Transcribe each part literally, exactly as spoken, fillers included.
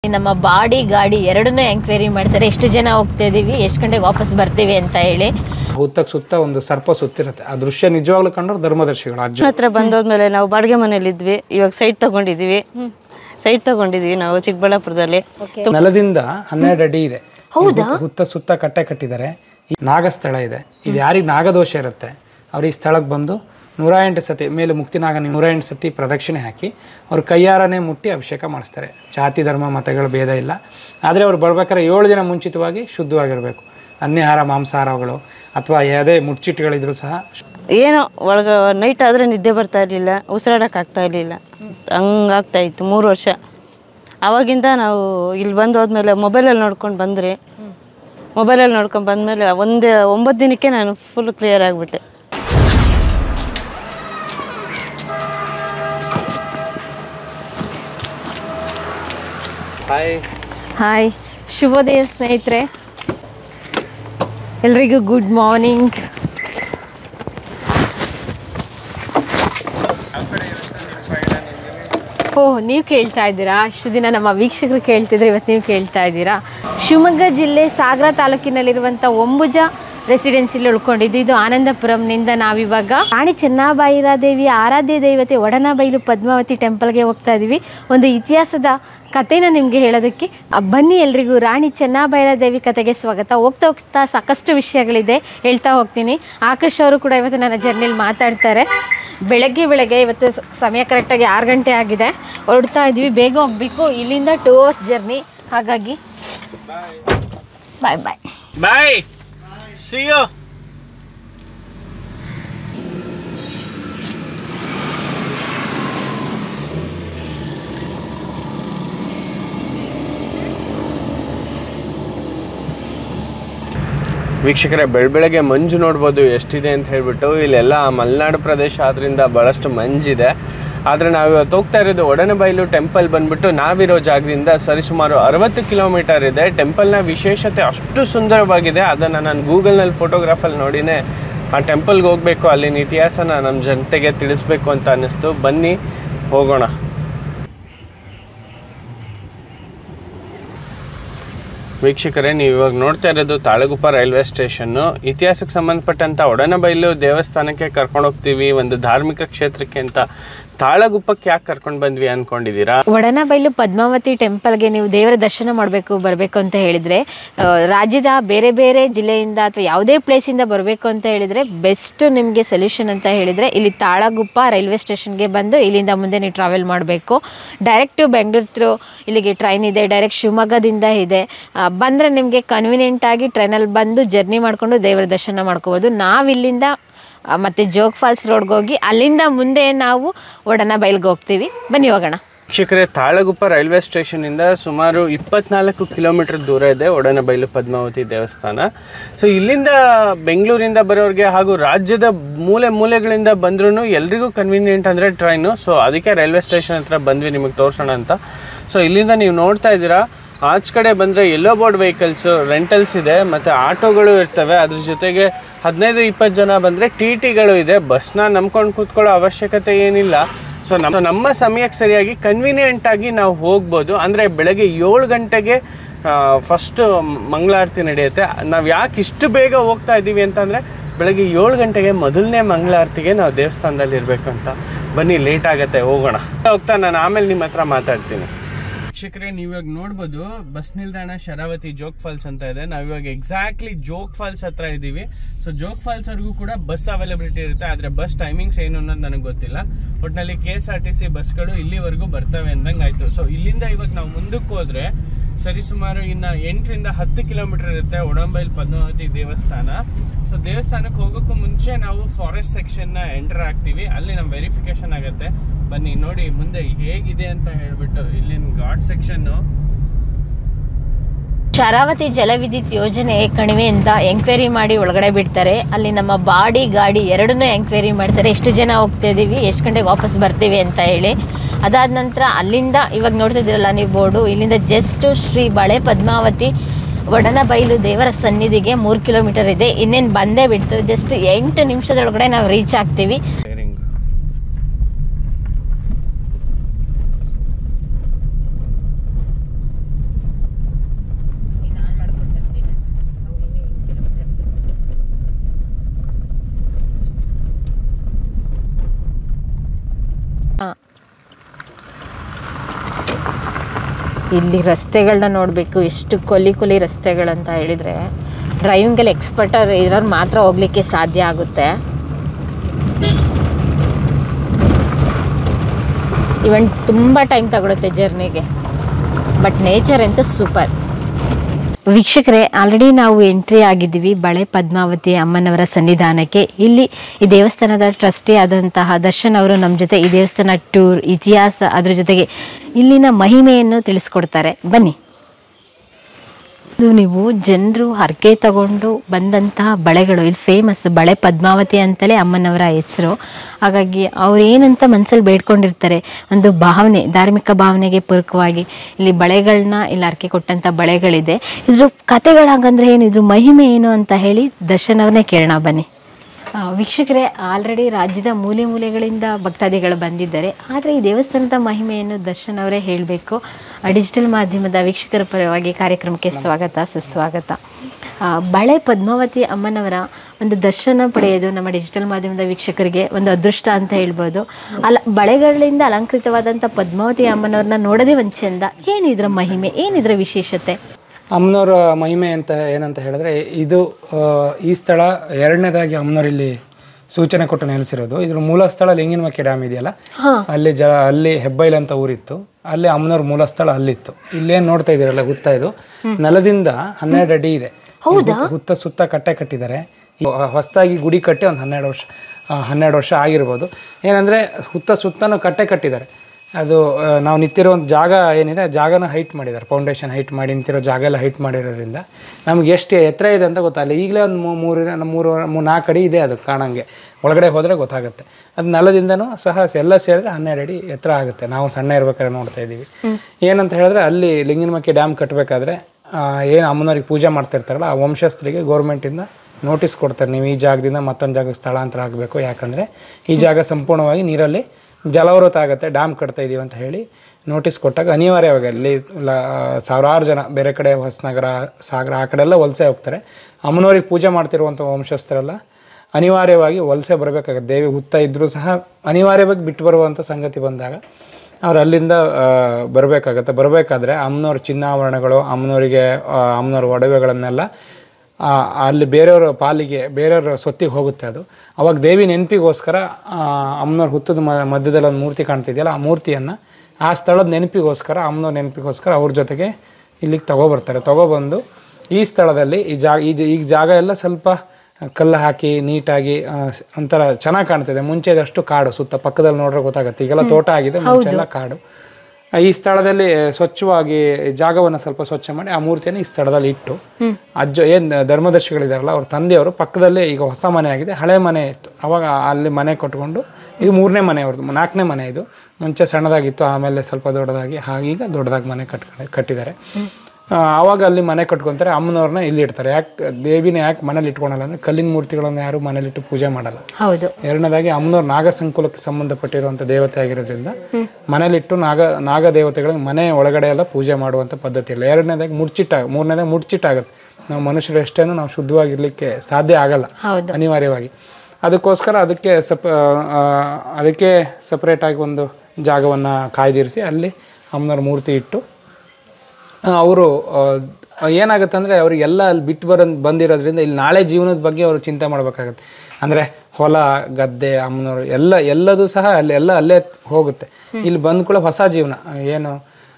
ನಮ್ಮ ಬಾಡಿ ಗಾಡಿ ಎರಡನ್ನೂ ಎಂಕ್ವೈರಿ ಮಾಡ್ತಾರೆ, ಎಷ್ಟು ಜನ ಹೋಗ್ತಾ ಇದೀವಿ, ಎಷ್ಟು ಗಂಟೆಗೆ ವಾಪಸ್ ಬರ್ತೀವಿ ಅಂತ ಹೇಳಿ. ಹುತ್ತಕ್ಕೆ ಸುತ್ತ ಒಂದು ಸರ್ಪ ಸುತ್ತಿರುತ್ತೆ, ಆ ದೃಶ್ಯ ನಿಜವಾಗ್ಲೂ ಕಂಡ್ರು ಧರ್ಮದರ್ಶಿಗಳು. ಅಜ್ಜ ಹತ್ರ ಬಂದೋದ್ಮೇಲೆ ನಾವು ಬಾಡಿಗೆ ಮನೇಲಿ ಇದ್ವಿ, ಇವಾಗ ಸೈಟ್ ತಗೊಂಡಿದೀವಿ ಸೈಟ್ ತಗೊಂಡಿದೀವಿ ನಾವು ಚಿಕ್ಕಬಳ್ಳಾಪುರದಲ್ಲಿ. ನೆಲದಿಂದ ಹನ್ನೆರಡು ಅಡಿ ಇದೆ, ಹುತ್ತ ಸುತ್ತ ಕಟ್ಟೆ ಕಟ್ಟಿದ್ದಾರೆ. ನಾಗಸ್ಥಳ ಇದೆ, ಇದು ಯಾರಿಗೆ ನಾಗದೋಷ ಇರುತ್ತೆ ಅವ್ರು ಈ ಸ್ಥಳಕ್ಕೆ ಬಂದು ನೂರ ಎಂಟು ಸತಿ ಮೇಲೆ ಮುಕ್ತಿನಾಗ ನೂರ ಎಂಟು ಸತಿ ಪ್ರದಕ್ಷಿಣೆ ಹಾಕಿ ಅವ್ರು ಕೈಯಾರನೇ ಮುಟ್ಟಿ ಅಭಿಷೇಕ ಮಾಡಿಸ್ತಾರೆ. ಜಾತಿ ಧರ್ಮ ಮತಗಳ ಭೇದ ಇಲ್ಲ. ಆದರೆ ಅವ್ರು ಬರ್ಬೇಕಾದ್ರೆ ಏಳು ದಿನ ಮುಂಚಿತವಾಗಿ ಶುದ್ಧವಾಗಿರಬೇಕು. ಅನ್ಯಾಹಾರ ಮಾಂಸಾಹಾರಗಳು ಅಥವಾ ಯಾವುದೇ ಮುಚ್ಚಿಟ್ಟುಗಳಿದ್ರು ಸಹ. ಏನೋ ಒಳಗೆ ನೈಟ್ ಆದರೆ ನಿದ್ದೆ ಬರ್ತಾ ಇರಲಿಲ್ಲ, ಉಸಿರಾಡೋಕ್ಕಾಗ್ತಾ ಇರಲಿಲ್ಲ, ಹಂಗಾಗ್ತಾ ಇತ್ತು ಮೂರು ವರ್ಷ. ಆವಾಗಿಂದ ನಾವು ಇಲ್ಲಿ ಬಂದು ಹೋದ್ಮೇಲೆ ಮೊಬೈಲಲ್ಲಿ ನೋಡ್ಕೊಂಡು ಬಂದ್ರಿ. ಮೊಬೈಲಲ್ಲಿ ನೋಡ್ಕೊಂಡು ಬಂದಮೇಲೆ ಒಂದೇ ಒಂಬತ್ತು ದಿನಕ್ಕೆ ನಾನು ಫುಲ್ ಕ್ಲಿಯರ್ ಆಗಿಬಿಟ್ಟೆ. ಹಾಯ್ ಹಾಯ್, ಶುಭೋದಯ ಸ್ನೇಹಿತರೆ, ಎಲ್ರಿಗೂ ಗುಡ್ ಮಾರ್ನಿಂಗ್. ಓಹ್, ನೀವು ಕೇಳ್ತಾ ಇದ್ದೀರಾ? ಅಷ್ಟು ದಿನ ನಮ್ಮ ವೀಕ್ಷಕರು ಕೇಳ್ತಿದ್ರೆ ಇವತ್ತು ನೀವು ಕೇಳ್ತಾ ಇದ್ದೀರಾ. ಶಿವಮೊಗ್ಗ ಜಿಲ್ಲೆ ಸಾಗರ ತಾಲೂಕಿನಲ್ಲಿರುವಂಥ ಒಂಬುಜ ರೆಸಿಡೆನ್ಸಿಲಿ ಉಳ್ಕೊಂಡಿದ್ದು. ಇದು ಆನಂದಪುರಂನಿಂದ ನಾವಿವಾಗ ರಾಣಿ ಚೆನ್ನಬೈರಾದೇವಿ ಆರಾಧ್ಯ ದೈವತೆ ಒಡನಬೈಲು ಪದ್ಮಾವತಿ ಟೆಂಪಲ್ಗೆ ಹೋಗ್ತಾ ಇದ್ದೀವಿ. ಒಂದು ಇತಿಹಾಸದ ಕಥೆನ ನಿಮಗೆ ಹೇಳೋದಕ್ಕೆ ಬನ್ನಿ. ಎಲ್ರಿಗೂ ರಾಣಿ ಚೆನ್ನಬೈರಾದೇವಿ ಕಥೆಗೆ ಸ್ವಾಗತ. ಹೋಗ್ತಾ ಹೋಗ್ತಾ ಸಾಕಷ್ಟು ವಿಷಯಗಳಿದೆ, ಹೇಳ್ತಾ ಹೋಗ್ತೀನಿ. ಆಕಾಶ್ ಅವರು ಕೂಡ ಇವತ್ತು ನನ್ನ ಜರ್ನಿಲಿ ಮಾತಾಡ್ತಾರೆ. ಬೆಳಗ್ಗೆ ಬೆಳಗ್ಗೆ ಇವತ್ತು ಸಮಯ ಕರೆಕ್ಟಾಗಿ ಆರು ಗಂಟೆ ಆಗಿದೆ, ಹೊರಡ್ತಾ ಇದ್ವಿ. ಬೇಗ ಹೋಗಬೇಕು, ಇಲ್ಲಿಂದ ಟೂ ಅವರ್ಸ್ ಜರ್ನಿ. ಹಾಗಾಗಿ ಬಾಯ್ ಬಾಯ್ ಬಾಯ್, see you. ವೀಕ್ಷಕರೇ, ಬೆಳಬೆಳಗ್ಗೆ ಮಂಜು ನೋಡ್ಬೋದು ಎಷ್ಟಿದೆ ಅಂತ ಹೇಳ್ಬಿಟ್ಟು. ಇಲ್ಲೆಲ್ಲ ಮಲೆನಾಡು ಪ್ರದೇಶ ಆದ್ರಿಂದ ಭಾಳಷ್ಟು ಮಂಜಿದೆ. ಆದರೆ ನಾವು ಇವತ್ತು ಹೋಗ್ತಾ ಇರೋದು ಒಡನಬೈಲು ಟೆಂಪಲ್ ಬಂದ್ಬಿಟ್ಟು ನಾವಿರೋ ಜಾಗದಿಂದ ಸರಿಸುಮಾರು ಅರವತ್ತು ಕಿಲೋಮೀಟರ್ ಇದೆ. ಟೆಂಪಲ್ನ ವಿಶೇಷತೆ ಅಷ್ಟು ಸುಂದರವಾಗಿದೆ, ಅದನ್ನು ನಾನು ಗೂಗಲ್ನಲ್ಲಿ ಫೋಟೋಗ್ರಾಫಲ್ಲಿ ನೋಡಿನೇ ಆ ಟೆಂಪಲ್ಗೆ ಹೋಗಬೇಕು, ಅಲ್ಲಿನ ಇತಿಹಾಸನ ನಮ್ಮ ಜನತೆಗೆ ತಿಳಿಸ್ಬೇಕು ಅಂತ ಅನ್ನಿಸ್ತು. ಬನ್ನಿ ಹೋಗೋಣ. ವೀಕ್ಷಕರೇ, ನೀವು ಇವಾಗ ನೋಡ್ತಾ ಇರೋದು ತಾಳಗುಪ್ಪ ರೈಲ್ವೆ ಸ್ಟೇಷನ್ನು. ಇತಿಹಾಸಕ್ಕೆ ಸಂಬಂಧಪಟ್ಟಂಥ ಒಡನಬೈಲು ದೇವಸ್ಥಾನಕ್ಕೆ ಕರ್ಕೊಂಡು ಹೋಗ್ತೀವಿ, ಒಂದು ಧಾರ್ಮಿಕ ಕ್ಷೇತ್ರಕ್ಕೆ ಅಂತ. ತಾಳಗುಪ್ಪಕ್ಕೆ ಯಾಕೆ ಕರ್ಕೊಂಡು ಬಂದ್ವಿ ಅನ್ಕೊಂಡಿದ್ದೀರಾ? ಒಡನಬೈಲು ಪದ್ಮಾವತಿ ಟೆಂಪಲ್ಗೆ ನೀವು ದೇವರ ದರ್ಶನ ಮಾಡಬೇಕು ಬರಬೇಕು ಅಂತ ಹೇಳಿದರೆ, ರಾಜ್ಯದ ಬೇರೆ ಬೇರೆ ಜಿಲ್ಲೆಯಿಂದ ಅಥವಾ ಯಾವುದೇ ಪ್ಲೇಸಿಂದ ಬರಬೇಕು ಅಂತ ಹೇಳಿದರೆ ಬೆಸ್ಟ್ ನಿಮಗೆ ಸೊಲ್ಯೂಷನ್ ಅಂತ ಹೇಳಿದರೆ ಇಲ್ಲಿ ತಾಳಗುಪ್ಪ ರೈಲ್ವೆ ಸ್ಟೇಷನ್ಗೆ ಬಂದು ಇಲ್ಲಿಂದ ಮುಂದೆ ನೀವು ಟ್ರಾವೆಲ್ ಮಾಡಬೇಕು. ಡೈರೆಕ್ಟು ಬೆಂಗಳೂರು ಥ್ರೂ ಇಲ್ಲಿಗೆ ಟ್ರೈನ್ ಇದೆ, ಡೈರೆಕ್ಟ್ ಶಿವಮೊಗ್ಗದಿಂದ ಇದೆ. ಬಂದರೆ ನಿಮಗೆ ಕನ್ವೀನಿಯೆಂಟಾಗಿ ಟ್ರೈನಲ್ಲಿ ಬಂದು ಜರ್ನಿ ಮಾಡಿಕೊಂಡು ದೇವರ ದರ್ಶನ ಮಾಡ್ಕೋಬೋದು. ನಾವಿಲ್ಲಿಂದ ಮತ್ತು ಜೋಗ್ ಫಾಲ್ಸ್ ರೋಡ್ಗೆ ಹೋಗಿ ಅಲ್ಲಿಂದ ಮುಂದೆ ನಾವು ಒಡನಬೈಲ್ಗೆ ಹೋಗ್ತೀವಿ. ಬನ್ನಿ ಹೋಗೋಣ. ವೀಕ್ಷಕರೇ, ತಾಳಗುಪ್ಪ ರೈಲ್ವೆ ಸ್ಟೇಷನಿಂದ ಸುಮಾರು ಇಪ್ಪತ್ನಾಲ್ಕು ಕಿಲೋಮೀಟರ್ ದೂರ ಇದೆ ಒಡನಬೈಲು ಪದ್ಮಾವತಿ ದೇವಸ್ಥಾನ. ಸೊ ಇಲ್ಲಿಂದ ಬೆಂಗಳೂರಿಂದ ಬರೋರಿಗೆ ಹಾಗೂ ರಾಜ್ಯದ ಮೂಲೆ ಮೂಲೆಗಳಿಂದ ಬಂದ್ರೂ ಎಲ್ರಿಗೂ ಕನ್ವೀನಿಯೆಂಟ್ ಅಂದರೆ ಟ್ರೈನು. ಸೊ ಅದಕ್ಕೆ ರೈಲ್ವೆ ಸ್ಟೇಷನ್ ಹತ್ರ ಬಂದ್ವಿ ನಿಮಗೆ ತೋರಿಸೋಣ ಅಂತ. ಸೊ ಇಲ್ಲಿಂದ ನೀವು ನೋಡ್ತಾ ಇದ್ದೀರಾ, ಆಚೆ ಕಡೆ ಬಂದರೆ ಯೆಲ್ಲೋ ಬೋರ್ಡ್ ವೆಹಿಕಲ್ಸು ರೆಂಟಲ್ಸ್ ಇದೆ, ಮತ್ತು ಆಟೋಗಳು ಇರ್ತವೆ. ಅದ್ರ ಜೊತೆಗೆ ಹದಿನೈದು ಇಪ್ಪತ್ತು ಜನ ಬಂದರೆ ಟಿ ಟಿಗಳು ಇದೆ. ಬಸ್ನ ನಂಬ್ಕೊಂಡು ಕೂತ್ಕೊಳ್ಳೋ ಅವಶ್ಯಕತೆ ಏನಿಲ್ಲ. ಸೊ ನಮ್ಮ ನಮ್ಮ ಸಮಯಕ್ಕೆ ಸರಿಯಾಗಿ ಕನ್ವೀನಿಯೆಂಟಾಗಿ ನಾವು ಹೋಗ್ಬೋದು. ಅಂದರೆ ಬೆಳಗ್ಗೆ ಏಳು ಗಂಟೆಗೆ ಫಸ್ಟು ಮಂಗಳಾರತಿ ನಡೆಯುತ್ತೆ. ನಾವು ಯಾಕೆ ಇಷ್ಟು ಬೇಗ ಹೋಗ್ತಾ ಇದ್ದೀವಿ ಅಂತಂದರೆ ಬೆಳಗ್ಗೆ ಏಳು ಗಂಟೆಗೆ ಮೊದಲನೇ ಮಂಗಳಾರತಿಗೆ ನಾವು ದೇವಸ್ಥಾನದಲ್ಲಿ ಇರಬೇಕು ಅಂತ. ಬನ್ನಿ, ಲೇಟ್ ಆಗುತ್ತೆ, ಹೋಗೋಣ. ಹೋಗ್ತಾ ನಾನು ಆಮೇಲೆ ನಿಮ್ಮ ಹತ್ರ ಮಾತಾಡ್ತೀನಿ. ವೀಕ್ಷಕರೇ, ನೀವಾಗ ನೋಡ್ಬೋದು ಬಸ್ ನಿಲ್ದಾಣ ಶರಾವತಿ ಜೋಗ್ ಫಾಲ್ಸ್ ಅಂತ ಇದೆ. ನಾವಿವಾಗ ಎಕ್ಸಾಕ್ಟ್ಲಿ ಜೋಗ್ ಫಾಲ್ಸ್ ಹತ್ರ ಇದ್ದೀವಿ. ಸೊ ಜೋಗ್ ಫಾಲ್ಸ್ ವರೆಗೂ ಕೂಡ ಬಸ್ ಅವೈಲಬಿಲಿಟಿ ಇರುತ್ತೆ, ಆದರೆ ಬಸ್ ಟೈಮಿಂಗ್ಸ್ ಏನು ಅನ್ನೋದು ನನಗೆ ಗೊತ್ತಿಲ್ಲ. ಒಟ್ಟಿನಲ್ಲಿ K S R T C ಬಸ್ಗಳು ಇಲ್ಲಿವರೆಗೂ ಬರ್ತವೆ ಅಂದಂಗೆ ಆಯಿತು. ಸೊ ಇಲ್ಲಿಂದ ಇವಾಗ ನಾವು ಮುಂದಕ್ಕೆ ಹೋದರೆ ಸರಿಸುಮಾರು ಇನ್ನು ಎಂಟರಿಂದ ಹತ್ತು ಕಿಲೋಮೀಟರ್ ಇರುತ್ತೆ ಒಡನಬೈಲು ಪದ್ಮಾವತಿ ದೇವಸ್ಥಾನ. ಸೊ ದೇವಸ್ಥಾನಕ್ಕೆ ಹೋಗೋಕ್ಕೂ ಮುಂಚೆ ನಾವು ಫಾರೆಸ್ಟ್ ಸೆಕ್ಷನ್ನ ಎಂಟರ್ ಆಗ್ತೀವಿ, ಅಲ್ಲಿ ನಮ್ಮ ವೆರಿಫಿಕೇಶನ್ ಆಗುತ್ತೆ. ಬನ್ನಿ ನೋಡಿ ಮುಂದೆ ಹೇಗಿದೆ ಅಂತ ಹೇಳ್ಬಿಟ್ಟು. ಇಲ್ಲಿನ ಘಾಟ್ ಸೆಕ್ಷನ್ನು ಶರಾವತಿ ಜಲವಿದ್ಯುತ್ ಯೋಜನೆ ಕಣಿವೆಯಿಂದ ಎಂಕ್ವೈರಿ ಮಾಡಿ ಒಳಗಡೆ ಬಿಡ್ತಾರೆ. ಅಲ್ಲಿ ನಮ್ಮ ಬಾಡಿ ಗಾಡಿ ಎರಡನ್ನೂ ಎಂಕ್ವೈರಿ ಮಾಡ್ತಾರೆ, ಎಷ್ಟು ಜನ ಹೋಗ್ತಾ ಇದ್ದೀವಿ, ಎಷ್ಟು ಗಂಟೆಗೆ ವಾಪಸ್ ಬರ್ತೀವಿ ಅಂತ ಹೇಳಿ. ಅದಾದ ನಂತರ ಅಲ್ಲಿಂದ ಇವಾಗ ನೋಡ್ತಿದ್ದೀರಲ್ಲ ನೀವು ಬೋರ್ಡು, ಇಲ್ಲಿಂದ ಜಸ್ಟ್ ಶ್ರೀ ಬಳೆ ಪದ್ಮಾವತಿ ಒಡನಬೈಲು ದೇವರ ಸನ್ನಿಧಿಗೆ ಮೂರು ಕಿಲೋಮೀಟರ್ ಇದೆ. ಇನ್ನೇನು ಬಂದೇ ಬಿಡ್ತು, ಜಸ್ಟ್ ಎಂಟು ನಿಮಿಷದೊಳಗಡೆ ನಾವು ರೀಚ್ ಆಗ್ತೀವಿ. ಇಲ್ಲಿ ರಸ್ತೆಗಳನ್ನ ನೋಡಬೇಕು, ಎಷ್ಟು ಕೊಲಿ ಕೊಲಿ ರಸ್ತೆಗಳಂತ ಹೇಳಿದರೆ ಡ್ರೈವಿಂಗಲ್ಲಿ ಎಕ್ಸ್ಪರ್ಟರ್ ಇರೋರು ಮಾತ್ರ ಹೋಗಲಿಕ್ಕೆ ಸಾಧ್ಯ ಆಗುತ್ತೆ. ಇವನ್ ತುಂಬ ಟೈಮ್ ತಗೊಳುತ್ತೆ ಜರ್ನಿಗೆ, ಬಟ್ ನೇಚರ್ ಅಂತೂ ಸೂಪರ್. ವೀಕ್ಷಕರೇ, ಆಲ್ರೆಡಿ ನಾವು ಎಂಟ್ರಿ ಆಗಿದ್ದೀವಿ ಬಳೆ ಪದ್ಮಾವತಿ ಅಮ್ಮನವರ ಸನ್ನಿಧಾನಕ್ಕೆ. ಇಲ್ಲಿ ಈ ದೇವಸ್ಥಾನದ ಟ್ರಸ್ಟಿ ಆದಂತಹ ದರ್ಶನ್ ಅವರು ನಮ್ಮ ಜೊತೆ ಈ ದೇವಸ್ಥಾನ ಟೂರ್, ಇತಿಹಾಸ, ಅದ್ರ ಜೊತೆಗೆ ಇಲ್ಲಿನ ಮಹಿಮೆಯನ್ನು ತಿಳಿಸ್ಕೊಡ್ತಾರೆ. ಬನ್ನಿ. ಇದು ನೀವು ಜನರು ಹರಕೆ ತಗೊಂಡು ಬಂದಂತಹ ಬಳೆಗಳು, ಇಲ್ಲಿ ಫೇಮಸ್ ಬಳೆ ಪದ್ಮಾವತಿ ಅಂತಲೇ ಅಮ್ಮನವರ ಹೆಸರು. ಹಾಗಾಗಿ ಅವ್ರು ಏನಂತ ಮನಸ್ಸಲ್ಲಿ ಬೇಡ್ಕೊಂಡಿರ್ತಾರೆ, ಒಂದು ಭಾವನೆ, ಧಾರ್ಮಿಕ ಭಾವನೆಗೆ ಪೂರಕವಾಗಿ ಇಲ್ಲಿ ಬಳೆಗಳನ್ನ ಇಲ್ಲಿ ಹರಕೆ ಕೊಟ್ಟಂಥ ಬಳೆಗಳಿದೆ. ಇದ್ರ ಕತೆಗಳಾಗಂದ್ರೆ ಏನು, ಇದ್ರ ಮಹಿಮೆ ಏನು ಅಂತ ಹೇಳಿ ದರ್ಶನ್ ಅವ್ರನ್ನೇ ಕೇಳೋಣ ಬನ್ನಿ. ವೀಕ್ಷಕರೇ, ಆಲ್ರೆಡಿ ರಾಜ್ಯದ ಮೂಲೆ ಮೂಲೆಗಳಿಂದ ಭಕ್ತಾದಿಗಳು ಬಂದಿದ್ದಾರೆ. ಆದರೆ ಈ ದೇವಸ್ಥಾನದ ಮಹಿಮೆಯನ್ನು ದರ್ಶನ್ ಅವರೇ ಹೇಳಬೇಕು. ಡಿಜಿಟಲ್ ಮಾಧ್ಯಮದ ವೀಕ್ಷಕರ ಪರವಾಗಿ ಕಾರ್ಯಕ್ರಮಕ್ಕೆ ಸ್ವಾಗತ, ಸುಸ್ವಾಗತ. ಬಳೆ ಪದ್ಮಾವತಿ ಅಮ್ಮನವರ ಒಂದು ದರ್ಶನ ಪಡೆಯೋದು ನಮ್ಮ ಡಿಜಿಟಲ್ ಮಾಧ್ಯಮದ ವೀಕ್ಷಕರಿಗೆ ಒಂದು ಅದೃಷ್ಟ ಅಂತ ಹೇಳ್ಬೋದು. ಅಲ್ಲ, ಬಳೆಗಳಿಂದ ಅಲಂಕೃತವಾದಂಥ ಪದ್ಮಾವತಿ ಅಮ್ಮನವ್ರನ್ನ ನೋಡೋದೇ ಒಂದು ಚೆಂದ. ಏನಿದ್ರ ಮಹಿಮೆ, ಏನಿದ್ರ ವಿಶೇಷತೆ? ಅಮ್ಮನವರ ಮಹಿಮೆ ಅಂತ ಏನಂತ ಹೇಳಿದ್ರೆ, ಇದು ಈ ಸ್ಥಳ ಎರಡನೇದಾಗಿ ಅಮ್ಮನವ್ರು ಇಲ್ಲಿ ಸೂಚನೆ ಕೊಟ್ಟು ನೆಲೆಸಿರೋದು. ಇದ್ರ ಮೂಲ ಸ್ಥಳ ಲಿಂಗಿನಮಕ್ಕಿ ಡ್ಯಾಮ್ ಇದೆಯಲ್ಲ, ಅಲ್ಲಿ ಜ ಅಲ್ಲಿ ಹೆಬ್ಬೈಲ್ ಅಂತ ಊರಿತ್ತು, ಅಲ್ಲಿ ಅಮ್ಮನವ್ರ ಮೂಲ ಸ್ಥಳ ಅಲ್ಲಿತ್ತು. ಇಲ್ಲೇನು ನೋಡ್ತಾ ಇದ್ದೀರಲ್ಲ ಹುತ್ತ, ಇದು ನೆಲದಿಂದ ಹನ್ನೆರಡು ಅಡಿ ಇದೆ. ಹುತ್ತ ಸುತ್ತ ಕಟ್ಟೆ ಕಟ್ಟಿದ್ದಾರೆ. ಹೊಸದಾಗಿ ಗುಡಿ ಕಟ್ಟಿ ಒಂದು ಹನ್ನೆರಡು ವರ್ಷ ಹನ್ನೆರಡು ವರ್ಷ ಆಗಿರ್ಬೋದು. ಏನಂದರೆ ಹುತ್ತ ಸುತ್ತನೂ ಕಟ್ಟೆ ಕಟ್ಟಿದ್ದಾರೆ. ಅದು ನಾವು ನಿಂತಿರೋ ಒಂದು ಜಾಗ ಏನಿದೆ, ಜಾಗನ ಹೈಟ್ ಮಾಡಿದ್ದಾರೆ, ಫೌಂಡೇಶನ್ ಹೈಟ್ ಮಾಡಿ ನಿಂತಿರೋ ಜಾಗ ಎಲ್ಲ ಹೈಟ್ ಮಾಡಿರೋದ್ರಿಂದ ನಮ್ಗೆ ಎಷ್ಟು ಎತ್ತರ ಇದೆ ಅಂತ ಗೊತ್ತಾಗಲ್ಲ. ಈಗಲೇ ಒಂದು ಮೂರು ಮೂರು ಮೂರು ನಾಲ್ಕು ಅಡಿ ಇದೆ ಅದು ಕಾಣಂಗೆ, ಒಳಗಡೆ ಹೋದರೆ ಗೊತ್ತಾಗುತ್ತೆ. ಅದು ನೆಲದಿಂದನೂ ಸಹ ಎಲ್ಲ ಸೇರಿದ್ರೆ ಹನ್ನೆರಡು ಅಡಿ ಎತ್ತರ ಆಗುತ್ತೆ. ನಾವು ಸಣ್ಣ ಇರ್ಬೇಕಾದ್ರೆ ನೋಡ್ತಾ ಇದ್ದೀವಿ. ಏನಂತ ಹೇಳಿದ್ರೆ, ಅಲ್ಲಿ ಲಿಂಗಿನಮಕ್ಕಿ ಡ್ಯಾಮ್ ಕಟ್ಟಬೇಕಾದ್ರೆ ಏನು ಅಮ್ಮನವ್ರಿಗೆ ಪೂಜೆ ಮಾಡ್ತಾ ಇರ್ತಾರಲ್ಲ, ಆ ವಂಶಸ್ಥರಿಗೆ ಗೌರ್ಮೆಂಟಿಂದ ನೋಟಿಸ್ ಕೊಡ್ತಾರೆ, ನೀವು ಈ ಜಾಗದಿಂದ ಮತ್ತೊಂದು ಜಾಗಕ್ಕೆ ಸ್ಥಳಾಂತರ ಆಗಬೇಕು, ಯಾಕಂದರೆ ಈ ಜಾಗ ಸಂಪೂರ್ಣವಾಗಿ ನೀರಲ್ಲಿ ಜಲಾವೃತ ಆಗುತ್ತೆ, ಡ್ಯಾಮ್ ಕಟ್ತಾ ಇದ್ದೀವಿ ಅಂತ ಹೇಳಿ ನೋಟಿಸ್ ಕೊಟ್ಟಾಗ ಅನಿವಾರ್ಯವಾಗಿ ಅಲ್ಲಿ ಲ ಸಾವಿರಾರು ಜನ ಬೇರೆ ಕಡೆ ಹೊಸನಗರ, ಸಾಗರ ಆ ಕಡೆ ಎಲ್ಲ ವಲಸೆ ಹೋಗ್ತಾರೆ. ಅಮ್ಮನವ್ರಿಗೆ ಪೂಜೆ ಮಾಡ್ತಿರುವಂಥ ವಂಶಸ್ಥರೆಲ್ಲ ಅನಿವಾರ್ಯವಾಗಿ ವಲಸೆ ಬರಬೇಕಾಗುತ್ತೆ. ದೇವಿ ಹುತ್ತ ಇದ್ದರೂ ಸಹ ಅನಿವಾರ್ಯವಾಗಿ ಬಿಟ್ಟು ಬರುವಂಥ ಸಂಗತಿ ಬಂದಾಗ ಅವ್ರು ಅಲ್ಲಿಂದ ಬರಬೇಕಾಗತ್ತೆ. ಬರಬೇಕಾದ್ರೆ ಅಮ್ಮನವ್ರ ಚಿನ್ನಾಭರಣಗಳು, ಅಮ್ಮನವರಿಗೆ ಅಮ್ಮನವ್ರ ಒಡವೆಗಳನ್ನೆಲ್ಲ ಅಲ್ಲಿ ಬೇರೆಯವ್ರ ಪಾಲಿಗೆ, ಬೇರೆಯವ್ರ ಸೊತ್ತಿಗೆ ಹೋಗುತ್ತೆ. ಅದು ಅವಾಗ ದೇವಿ ನೆನಪಿಗೋಸ್ಕರ ಅಮ್ಮನವ್ರ ಹುತ್ತದ ಮಧ್ಯದಲ್ಲಿ ಒಂದು ಮೂರ್ತಿ ಕಾಣ್ತಿದೆಯಲ್ಲ, ಆ ಮೂರ್ತಿಯನ್ನು ಆ ಸ್ಥಳದ ನೆನಪಿಗೋಸ್ಕರ, ಅಮ್ಮನವ್ರ ನೆನಪಿಗೋಸ್ಕರ ಅವ್ರ ಜೊತೆಗೆ ಇಲ್ಲಿಗೆ ತೊಗೊಬರ್ತಾರೆ. ತೊಗೊಬಂದು ಈ ಸ್ಥಳದಲ್ಲಿ ಈ ಜಾಗ ಈ ಈಗ ಜಾಗ ಎಲ್ಲ ಸ್ವಲ್ಪ ಕಲ್ಲು ಹಾಕಿ ನೀಟಾಗಿ ಒಂಥರ ಚೆನ್ನಾಗಿ ಕಾಣ್ತಿದೆ. ಮುಂಚೆ ಇದಷ್ಟು ಕಾಡು, ಸುತ್ತ ಪಕ್ಕದಲ್ಲಿ ನೋಡ್ರೆ ಗೊತ್ತಾಗುತ್ತೆ. ಈಗೆಲ್ಲ ತೋಟ ಆಗಿದೆ, ಮುಂಚೆ ಎಲ್ಲ ಕಾಡು. ಈ ಸ್ಥಳದಲ್ಲಿ ಸ್ವಚ್ಛವಾಗಿ ಜಾಗವನ್ನು ಸ್ವಲ್ಪ ಸ್ವಚ್ಛ ಮಾಡಿ ಆ ಮೂರ್ತಿಯನ್ನು ಈ ಸ್ಥಳದಲ್ಲಿ ಇಟ್ಟು, ಅಜ್ಜ ಏನು ಧರ್ಮದರ್ಶಿಗಳಿದಾರಲ್ಲ ಅವ್ರ ತಂದೆಯವರು ಪಕ್ಕದಲ್ಲೇ, ಈಗ ಹೊಸ ಮನೆ ಆಗಿದೆ, ಹಳೆ ಮನೆ ಇತ್ತು, ಅವಾಗ ಅಲ್ಲಿ ಮನೆ ಕಟ್ಕೊಂಡು, ಇದು ಮೂರನೇ ಮನೆ ಅವ್ರದ್ದು, ನಾಲ್ಕನೇ ಮನೆ ಇದು. ಮುಂಚೆ ಸಣ್ಣದಾಗಿತ್ತು, ಆಮೇಲೆ ಸ್ವಲ್ಪ ದೊಡ್ಡದಾಗಿ, ಹಾಗೀಗ ದೊಡ್ಡದಾಗಿ ಮನೆ ಕಟ್ ಕಟ್ಟಿದ್ದಾರೆ. ಆವಾಗ ಅಲ್ಲಿ ಮನೆ ಕಟ್ಕೊತಾರೆ. ಅಮ್ಮನವ್ರನ್ನ ಇಲ್ಲಿ ಇಡ್ತಾರೆ. ಯಾಕೆ ದೇವಿನ ಯಾಕೆ ಮನೇಲಿ ಇಟ್ಕೊಳಲ್ಲ ಅಂದರೆ, ಕಲ್ಲಿನ ಮೂರ್ತಿಗಳನ್ನು ಯಾರು ಮನೇಲಿಟ್ಟು ಪೂಜೆ ಮಾಡಲ್ಲ. ಹೌದು. ಎರಡನೇದಾಗಿ ಅಮ್ಮನವ್ರ ನಾಗ ಸಂಕುಲಕ್ಕೆ ಸಂಬಂಧಪಟ್ಟಿರುವಂಥ ದೇವತೆ ಆಗಿರೋದ್ರಿಂದ ಮನೇಲಿಟ್ಟು ನಾಗ ನಾಗ ದೇವತೆಗಳಿಗೆ ಮನೆ ಒಳಗಡೆ ಎಲ್ಲ ಪೂಜೆ ಮಾಡುವಂಥ ಪದ್ಧತಿ ಇಲ್ಲ. ಎರಡನೇದಾಗಿ ಮುಡ್ಚಿಟ್ಟಾಗ, ಮೂರನೇದಾಗಿ ಮುಡ್ಚಿಟ್ಟಾಗುತ್ತೆ. ನಾವು ಮನುಷ್ಯರು ಎಷ್ಟೇನೂ ನಾವು ಶುದ್ಧವಾಗಿರ್ಲಿಕ್ಕೆ ಸಾಧ್ಯ ಆಗಲ್ಲ ಅನಿವಾರ್ಯವಾಗಿ. ಅದಕ್ಕೋಸ್ಕರ ಅದಕ್ಕೆ ಸಪ್ ಅದಕ್ಕೆ ಸಪ್ರೇಟಾಗಿ ಒಂದು ಜಾಗವನ್ನು ಕಾಯ್ದಿರಿಸಿ ಅಲ್ಲಿ ಅಮ್ಮನವ್ರ ಮೂರ್ತಿ ಇಟ್ಟು, ಅವರು ಏನಾಗುತ್ತೆ ಅಂದರೆ ಅವರಿಗೆಲ್ಲ ಅಲ್ಲಿ ಬಿಟ್ಟು ಬರೋ ಬಂದಿರೋದ್ರಿಂದ ಇಲ್ಲಿ ನಾಳೆ ಜೀವನದ ಬಗ್ಗೆ ಅವರು ಚಿಂತೆ ಮಾಡಬೇಕಾಗತ್ತೆ. ಅಂದರೆ ಹೊಲ ಗದ್ದೆ ಅಮ್ಮನವರು ಎಲ್ಲ ಎಲ್ಲದೂ ಸಹ ಅಲ್ಲಿ ಎಲ್ಲ ಅಲ್ಲೇ ಹೋಗುತ್ತೆ. ಇಲ್ಲಿ ಬಂದ ಕೂಡ ಹೊಸ ಜೀವನ, ಏನು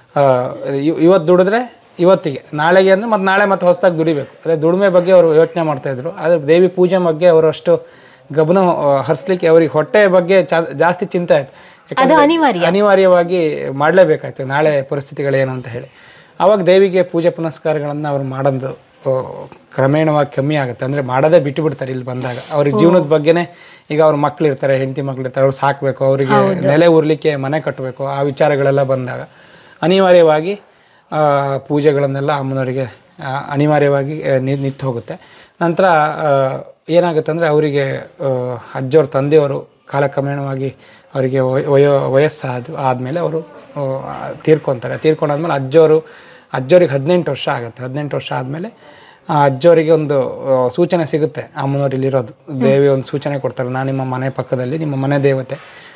ಇವತ್ತು ದುಡಿದ್ರೆ ಇವತ್ತಿಗೆ, ನಾಳೆಗೆ ಅಂದರೆ ಮತ್ತು ನಾಳೆ ಮತ್ತೆ ಹೊಸದಾಗಿ ದುಡಿಬೇಕು. ಅದೇ ದುಡಿಮೆ ಬಗ್ಗೆ ಅವರು ಯೋಚನೆ ಮಾಡ್ತಾಯಿದ್ರು. ಆದರೆ ದೇವಿ ಪೂಜೆ ಬಗ್ಗೆ ಅವರು ಅಷ್ಟು ಗಮನ ಹರಿಸ್ಲಿಕ್ಕೆ, ಅವ್ರಿಗೆ ಹೊಟ್ಟೆ ಬಗ್ಗೆ ಜಾಸ್ತಿ ಚಿಂತೆ ಆಯಿತು. ಯಾಕಂದರೆ ಅನಿವಾರ್ಯವಾಗಿ ಮಾಡಲೇಬೇಕಾಯ್ತು, ನಾಳೆ ಪರಿಸ್ಥಿತಿಗಳೇನು ಅಂತ ಹೇಳಿ. ಆವಾಗ ದೇವಿಗೆ ಪೂಜೆ ಪುನಸ್ಕಾರಗಳನ್ನು ಅವ್ರು ಮಾಡೋದು ಕ್ರಮೇಣವಾಗಿ ಕಮ್ಮಿ ಆಗುತ್ತೆ. ಅಂದರೆ ಮಾಡೋದೇ ಬಿಟ್ಟು ಬಿಡ್ತಾರೆ ಇಲ್ಲಿ ಬಂದಾಗ. ಅವ್ರಿಗೆ ಜೀವನದ ಬಗ್ಗೆನೇ, ಈಗ ಅವ್ರ ಮಕ್ಕಳಿರ್ತಾರೆ, ಹೆಂಡತಿ ಮಕ್ಕಳಿರ್ತಾರೆ, ಅವ್ರು ಸಾಕಬೇಕು, ಅವರಿಗೆ ನೆಲೆ ಉರ್ಲಿಕ್ಕೆ ಮನೆ ಕಟ್ಟಬೇಕು, ಆ ವಿಚಾರಗಳೆಲ್ಲ ಬಂದಾಗ ಅನಿವಾರ್ಯವಾಗಿ ಪೂಜೆಗಳನ್ನೆಲ್ಲ ಅಮ್ಮನವರಿಗೆ ಅನಿವಾರ್ಯವಾಗಿ ನಿಂತು ಹೋಗುತ್ತೆ. ನಂತರ ಏನಾಗುತ್ತೆ ಅಂದರೆ, ಅವರಿಗೆ ಅಜ್ಜವ್ರ ತಂದೆಯವರು ಕಾಲಕ್ರಮೇಣವಾಗಿ ಅವರಿಗೆ ವಯೋ ವಯಸ್ಸಾದ ಆದಮೇಲೆ ಅವರು ತೀರ್ಕೊತಾರೆ. ತೀರ್ಕೊಂಡಾದ್ಮೇಲೆ ಅಜ್ಜವರು ಅಜ್ಜವ್ರಿಗೆ ಹದಿನೆಂಟು ವರ್ಷ ಆಗುತ್ತೆ. ಹದಿನೆಂಟು ವರ್ಷ ಆದಮೇಲೆ ಅಜ್ಜವರಿಗೆ ಒಂದು ಸೂಚನೆ ಸಿಗುತ್ತೆ, ಅಮ್ಮನವ್ರು ಇಲ್ಲಿರೋದು. ದೇವಿ ಒಂದು ಸೂಚನೆ ಕೊಡ್ತಾರೆ, ನಾನು ನಿಮ್ಮ ಮನೆ ಪಕ್ಕದಲ್ಲಿ, ನಿಮ್ಮ ಮನೆ ದೇವತೆ,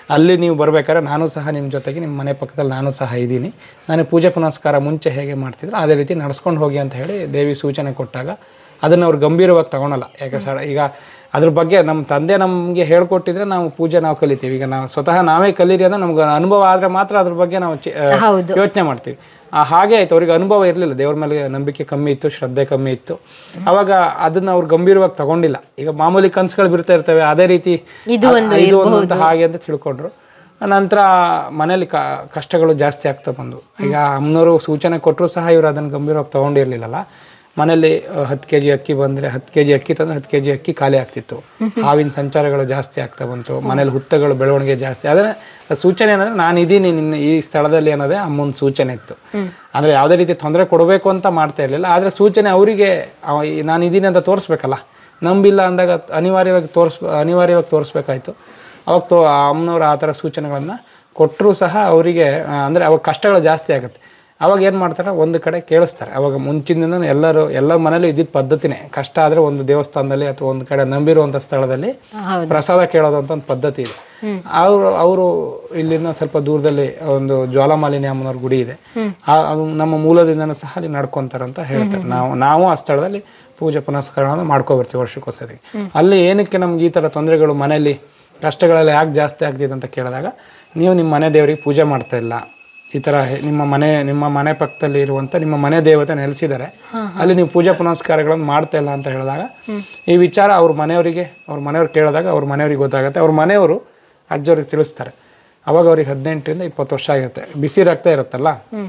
ಅಲ್ಲಿ ನೀವು ಬರ್ಬೇಕಾದ್ರೆ ನಾನು ಸಹ ನಿಮ್ಮ ಜೊತೆಗೆ ನಿಮ್ಮ ಮನೆ ಪಕ್ಕದಲ್ಲಿ ನಾನು ಸಹ ಇದ್ದೀನಿ, ನಾನು ಪೂಜೆ ಪುನಸ್ಕಾರ ಮುಂಚೆ ಹೇಗೆ ಮಾಡ್ತಿದ್ರು ಅದೇ ರೀತಿ ನಡ್ಸ್ಕೊಂಡು ಹೋಗಿ ಅಂತ ಹೇಳಿ ದೇವಿ ಸೂಚನೆ ಕೊಟ್ಟಾಗ ಅದನ್ನು ಅವ್ರು ಗಂಭೀರವಾಗಿ ತಗೊಳಲ್ಲ. ಯಾಕೆ ಸಡ ಈಗ ಅದ್ರ ಬಗ್ಗೆ ನಮ್ಮ ತಂದೆ ನಮಗೆ ಹೇಳ್ಕೊಟ್ಟಿದ್ರೆ ನಾವು ಪೂಜೆ ನಾವು ಕಲಿತೀವಿ. ಈಗ ನಾವು ಸ್ವತಃ ನಾವೇ ಕಲೀರಿ ಅಂದ್ರೆ ನಮ್ಗೆ ಅನುಭವ ಆದರೆ ಮಾತ್ರ ಅದ್ರ ಬಗ್ಗೆ ನಾವು ಯೋಚನೆ ಮಾಡ್ತೀವಿ. ಹಾಗೆ ಆಯ್ತು, ಅವ್ರಿಗೆ ಅನುಭವ ಇರಲಿಲ್ಲ, ದೇವ್ರ ಮೇಲೆ ನಂಬಿಕೆ ಕಮ್ಮಿ ಇತ್ತು, ಶ್ರದ್ಧೆ ಕಮ್ಮಿ ಇತ್ತು. ಅವಾಗ ಅದನ್ನ ಅವ್ರು ಗಂಭೀರವಾಗಿ ತಗೊಂಡಿಲ್ಲ. ಈಗ ಮಾಮೂಲಿ ಕನ್ಸುಗಳು ಬಿರ್ತಾ ಇರ್ತವೆ, ಅದೇ ರೀತಿ ಇದು ಒಂದು ಅಂತ ಹಾಗೆ ಅಂತ ತಿಳ್ಕೊಂಡ್ರು. ನಂತರ ಮನೇಲಿ ಕ ಕಷ್ಟಗಳು ಜಾಸ್ತಿ ಆಗ್ತಾ ಬಂದು. ಈಗ ಅಮ್ಮನವರು ಸೂಚನೆ ಕೊಟ್ಟರು ಸಹ ಇವರು ಅದನ್ನು ಗಂಭೀರವಾಗಿ ತೊಗೊಂಡಿರಲಿಲ್ಲಲ್ಲ. ಮನೇಲಿ ಹತ್ತು ಕೆ ಜಿ ಅಕ್ಕಿ ಬಂದರೆ ಹತ್ತು ಕೆ ಜಿ ಅಕ್ಕಿ ತಂದರೆ ಹತ್ತು ಕೆ ಜಿ ಅಕ್ಕಿ ಖಾಲಿ ಆಗ್ತಿತ್ತು. ಹಾವಿನ ಸಂಚಾರಗಳು ಜಾಸ್ತಿ ಆಗ್ತಾ ಬಂತು, ಮನೇಲಿ ಹುತ್ತಗಳು ಬೆಳವಣಿಗೆ ಜಾಸ್ತಿ. ಅದನ್ನ ಸೂಚನೆ ಏನಂದರೆ ನಾನು ಇದ್ದೀನಿ ನಿನ್ನ ಈ ಸ್ಥಳದಲ್ಲಿ ಅನ್ನೋದೇ ಅಮ್ಮನ ಸೂಚನೆ ಇತ್ತು. ಅಂದರೆ ಯಾವುದೇ ರೀತಿ ತೊಂದರೆ ಕೊಡಬೇಕು ಅಂತ ಮಾಡ್ತಾ ಇರಲಿಲ್ಲ. ಆದರೆ ಸೂಚನೆ ಅವರಿಗೆ ನಾನು ಇದ್ದೀನಿ ಅಂತ ತೋರಿಸ್ಬೇಕಲ್ಲ, ನಂಬಿಲ್ಲ ಅಂದಾಗ ಅನಿವಾರ್ಯವಾಗಿ ತೋರಿಸ್ ಅನಿವಾರ್ಯವಾಗಿ ತೋರಿಸ್ಬೇಕಾಯ್ತು. ಅವಾಗ ತೋ ಅಮ್ಮನವ್ರು ಆ ಥರ ಸೂಚನೆಗಳನ್ನು ಕೊಟ್ಟರೂ ಸಹ ಅವರಿಗೆ ಅಂದರೆ ಅವಾಗ ಕಷ್ಟಗಳು ಜಾಸ್ತಿ ಆಗುತ್ತೆ. ಅವಾಗ ಏನು ಮಾಡ್ತಾರೆ, ಒಂದು ಕಡೆ ಕೇಳಿಸ್ತಾರೆ. ಅವಾಗ ಮುಂಚಿನಿಂದ ಎಲ್ಲರೂ ಎಲ್ಲ ಮನೇಲಿ ಇದ್ದಿದ್ದ ಪದ್ಧತಿನೇ, ಕಷ್ಟ ಆದರೆ ಒಂದು ದೇವಸ್ಥಾನದಲ್ಲಿ ಅಥವಾ ಒಂದು ಕಡೆ ನಂಬಿರುವಂಥ ಸ್ಥಳದಲ್ಲಿ ಪ್ರಸಾದ ಕೇಳೋದು ಅಂತ ಒಂದು ಪದ್ಧತಿ ಇದೆ. ಅವರು ಅವರು ಇಲ್ಲಿಂದ ಸ್ವಲ್ಪ ದೂರದಲ್ಲಿ ಒಂದು ಜ್ವಾಲಾಮಾಲಿನಿ ಅಮ್ಮನವ್ರ ಗುಡಿ ಇದೆ, ಅದು ನಮ್ಮ ಮೂಲದಿಂದನೂ ಸಹ ಅಲ್ಲಿ ನಡ್ಕೊತಾರಂತ ಹೇಳ್ತಾರೆ. ನಾವು ನಾವು ಆ ಸ್ಥಳದಲ್ಲಿ ಪೂಜೆ ಪುನಸ್ಕಾರಗಳನ್ನು ಮಾಡ್ಕೊಬರ್ತೀವಿ ವರ್ಷಕ್ಕೋಸ್ಕರ. ಅಲ್ಲಿ ಏನಕ್ಕೆ ನಮ್ಗೆ ಈ ಥರ ತೊಂದರೆಗಳು ಮನೆಯಲ್ಲಿ ಕಷ್ಟಗಳೆಲ್ಲ ಯಾಕೆ ಜಾಸ್ತಿ ಆಗ್ತಿದೆ ಅಂತ ಕೇಳಿದಾಗ, ನೀವು ನಿಮ್ಮ ಮನೆ ದೇವರಿಗೆ ಪೂಜೆ ಮಾಡ್ತಾ ಇಲ್ಲ, ಈ ಥರ ನಿಮ್ಮ ಮನೆ ನಿಮ್ಮ ಮನೆ ಪಕ್ಕದಲ್ಲಿ ಇರುವಂಥ ನಿಮ್ಮ ಮನೆ ದೇವತೆ ನೆಲೆಸಿದ್ದಾರೆ, ಅಲ್ಲಿ ನೀವು ಪೂಜಾ ಪುನಸ್ಕಾರಗಳನ್ನು ಮಾಡ್ತಾ ಇಲ್ಲ ಅಂತ ಹೇಳಿದಾಗ ಈ ವಿಚಾರ ಅವ್ರ ಮನೆಯವರಿಗೆ ಅವ್ರ ಮನೆಯವ್ರು ಕೇಳಿದಾಗ ಅವ್ರ ಮನೆಯವ್ರಿಗೆ ಗೊತ್ತಾಗುತ್ತೆ. ಅವ್ರ ಮನೆಯವರು ಅಜ್ಜವ್ರಿಗೆ ತಿಳಿಸ್ತಾರೆ. ಅವಾಗ ಅವ್ರಿಗೆ ಹದಿನೆಂಟರಿಂದ ಇಪ್ಪತ್ತು ವರ್ಷ ಆಗಿರುತ್ತೆ, ಬಿಸಿ ರಕ್ತ ಇರುತ್ತಲ್ಲ,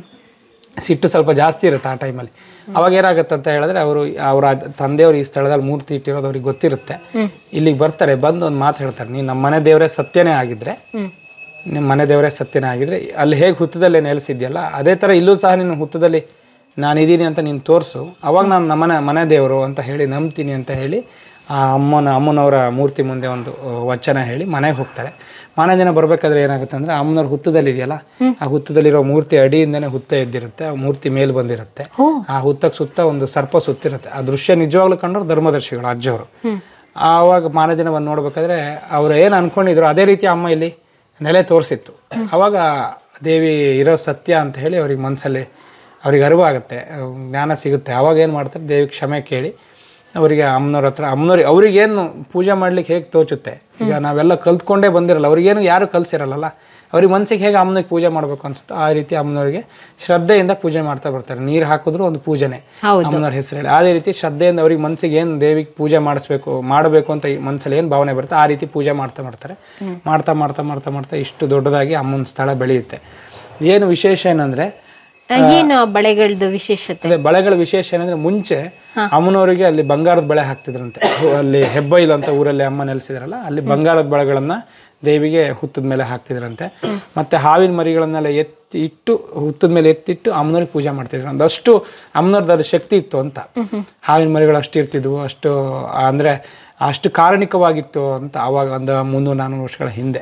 ಸಿಟ್ಟು ಸ್ವಲ್ಪ ಜಾಸ್ತಿ ಇರುತ್ತೆ ಆ ಟೈಮಲ್ಲಿ. ಅವಾಗ ಏನಾಗುತ್ತೆ ಅಂತ ಹೇಳಿದ್ರೆ, ಅವರು ಅವರ ತಂದೆಯವರು ಈ ಸ್ಥಳದಲ್ಲಿ ಮೂರ್ತಿ ಇಟ್ಟಿರೋದು ಅವ್ರಿಗೆ ಗೊತ್ತಿರುತ್ತೆ. ಇಲ್ಲಿಗೆ ಬರ್ತಾರೆ, ಬಂದು ಒಂದು ಮಾತು ಹೇಳ್ತಾರೆ, ನೀನು ನಮ್ಮ ಮನೆ ದೇವರೇ ಸತ್ಯನೇ ಆಗಿದ್ರೆ ನಿಮ್ಮ ಮನೆ ದೇವರೇ ಸತ್ಯನೇ ಆಗಿದ್ರೆ ಅಲ್ಲಿ ಹೇಗೆ ಹುತ್ತದಲ್ಲೇ ನೆಲೆಸಿದ್ಯಲ್ಲ ಅದೇ ಥರ ಇಲ್ಲೂ ಸಹ ನಿನ್ನ ಹುತ್ತದಲ್ಲಿ ನಾನಿದ್ದೀನಿ ಅಂತ ನೀನು ತೋರಿಸು, ಅವಾಗ ನಾನು ನಮ್ಮನೆ ಮನೆ ದೇವರು ಅಂತ ಹೇಳಿ ನಂಬ್ತೀನಿ ಅಂತ ಹೇಳಿ ಆ ಅಮ್ಮನ ಅಮ್ಮನವರ ಮೂರ್ತಿ ಮುಂದೆ ಒಂದು ವಚನ ಹೇಳಿ ಮನೆಗೆ ಹೋಗ್ತಾರೆ. ಮನೆ ದಿನ ಬರಬೇಕಾದ್ರೆ ಏನಾಗುತ್ತೆ ಅಂದರೆ, ಅಮ್ಮನವ್ರ ಹುತ್ತದಲ್ಲಿ ಇದೆಯಲ್ಲ, ಆ ಹುತ್ತದಲ್ಲಿರೋ ಮೂರ್ತಿ ಅಡಿಯಿಂದನೇ ಹುತ್ತ ಎದ್ದಿರುತ್ತೆ, ಆ ಮೂರ್ತಿ ಮೇಲೆ ಬಂದಿರುತ್ತೆ. ಆ ಹುತ್ತಕ್ಕೆ ಸುತ್ತ ಒಂದು ಸರ್ಪ ಸುತ್ತಿರುತ್ತೆ. ಆ ದೃಶ್ಯ ನಿಜವಾಗ್ಲೂ ಕಂಡ್ರು ಧರ್ಮದರ್ಶಿಗಳು ಅಜ್ಜವರು. ಆವಾಗ ಮಾನ ದಿನ ಬಂದು ನೋಡ್ಬೇಕಾದ್ರೆ ಅವ್ರು ಏನು ಅನ್ಕೊಂಡಿದ್ರು ಅದೇ ರೀತಿ ಅಮ್ಮ ಇಲ್ಲಿ ನೆಲೆ ತೋರಿಸಿತ್ತು. ಅವಾಗ ದೇವಿ ಇರೋ ಸತ್ಯ ಅಂತ ಹೇಳಿ ಅವ್ರಿಗೆ ಮನಸ್ಸಲ್ಲಿ ಅವ್ರಿಗೆ ಅರಿವಾಗುತ್ತೆ, ಜ್ಞಾನ ಸಿಗುತ್ತೆ. ಅವಾಗ ಏನು ಮಾಡ್ತಾರೆ, ದೇವಿ ಕ್ಷಮೆ ಕೇಳಿ ಅವರಿಗೆ ಅಮ್ಮನವ್ರ ಹತ್ರ ಅಮ್ಮನವ್ರಿಗೆ ಅವ್ರಿಗೇನು ಪೂಜೆ ಮಾಡ್ಲಿಕ್ಕೆ ಹೇಗೆ ತೋಚುತ್ತೆ. ಈಗ ನಾವೆಲ್ಲ ಕಲ್ತ್ಕೊಂಡೇ ಬಂದಿರಲ್ಲ, ಅವ್ರಿಗೇನು ಯಾರು ಕಲಿಸಿರಲ್ಲ, ಅವ್ರಿಗೆ ಮನಸ್ಸಿಗೆ ಹೇಗೆ ಅಮ್ಮನಿಗೆ ಪೂಜೆ ಮಾಡಬೇಕು ಅನ್ಸುತ್ತೋ ಆ ರೀತಿ ಅಮ್ಮನವ್ರಿಗೆ ಶ್ರದ್ಧೆಯಿಂದ ಪೂಜೆ ಮಾಡ್ತಾ ಬರ್ತಾರೆ. ನೀರು ಹಾಕಿದ್ರು ಒಂದು ಪೂಜೆನೇ ಅಮ್ಮನವ್ರ ಹೆಸರಲ್ಲಿ. ಅದೇ ರೀತಿ ಶ್ರದ್ಧೆಯಿಂದ ಅವ್ರಿಗೆ ಮನಸ್ಸಿಗೆ ಏನು ದೇವಿಗೆ ಪೂಜೆ ಮಾಡಿಸ್ಬೇಕು ಮಾಡಬೇಕು ಅಂತ ಮನಸ್ಸಲ್ಲಿ ಏನು ಭಾವನೆ ಬರುತ್ತೆ ಆ ರೀತಿ ಪೂಜೆ ಮಾಡ್ತಾ ಮಾಡ್ತಾರೆ. ಮಾಡ್ತಾ ಮಾಡ್ತಾ ಮಾಡ್ತಾ ಮಾಡ್ತಾ ಇಷ್ಟು ದೊಡ್ಡದಾಗಿ ಅಮ್ಮನ ಸ್ಥಳ ಬೆಳೆಯುತ್ತೆ. ಏನು ವಿಶೇಷ ಏನಂದರೆ, ಏನು ಬಳೆಗಳದ್ದು ವಿಶೇಷತೆ? ಅದೇ ಬಳೆಗಳ ವಿಶೇಷ ಏನಂದ್ರೆ, ಮುಂಚೆ ಅಮ್ಮನವರಿಗೆ ಅಲ್ಲಿ ಬಂಗಾರದ ಬಳೆ ಹಾಕ್ತಿದ್ರಂತೆ. ಅಲ್ಲಿ ಹೆಬ್ಬೈಲು ಅಂತ ಊರಲ್ಲಿ ಅಮ್ಮ ನೆಲೆಸಿದ್ರಲ್ಲ, ಅಲ್ಲಿ ಬಂಗಾರದ ಬಳೆಗಳನ್ನ ದೇವಿಗೆ ಹುತ್ತದ ಮೇಲೆ ಹಾಕ್ತಿದ್ರಂತೆ. ಮತ್ತೆ ಹಾವಿನ ಮರಿಗಳನ್ನೆಲ್ಲ ಎತ್ತಿ ಇಟ್ಟು ಹುತ್ತದ ಮೇಲೆ ಎತ್ತಿಟ್ಟು ಅಮ್ಮನವ್ರಿಗೆ ಪೂಜೆ ಮಾಡ್ತಿದ್ರು. ಒಂದಷ್ಟು ಅಮ್ಮನವ್ರದ್ದು ಶಕ್ತಿ ಇತ್ತು ಅಂತ. ಹಾವಿನ ಮರಿಗಳು ಅಷ್ಟು ಇರ್ತಿದ್ವು, ಅಷ್ಟು ಅಂದ್ರೆ ಅಷ್ಟು ಕಾರಣಿಕವಾಗಿತ್ತು ಅಂತ ಅವಾಗ ಒಂದು ಮುನ್ನೂರು ನಾನ್ನೂರು ವರ್ಷಗಳ ಹಿಂದೆ.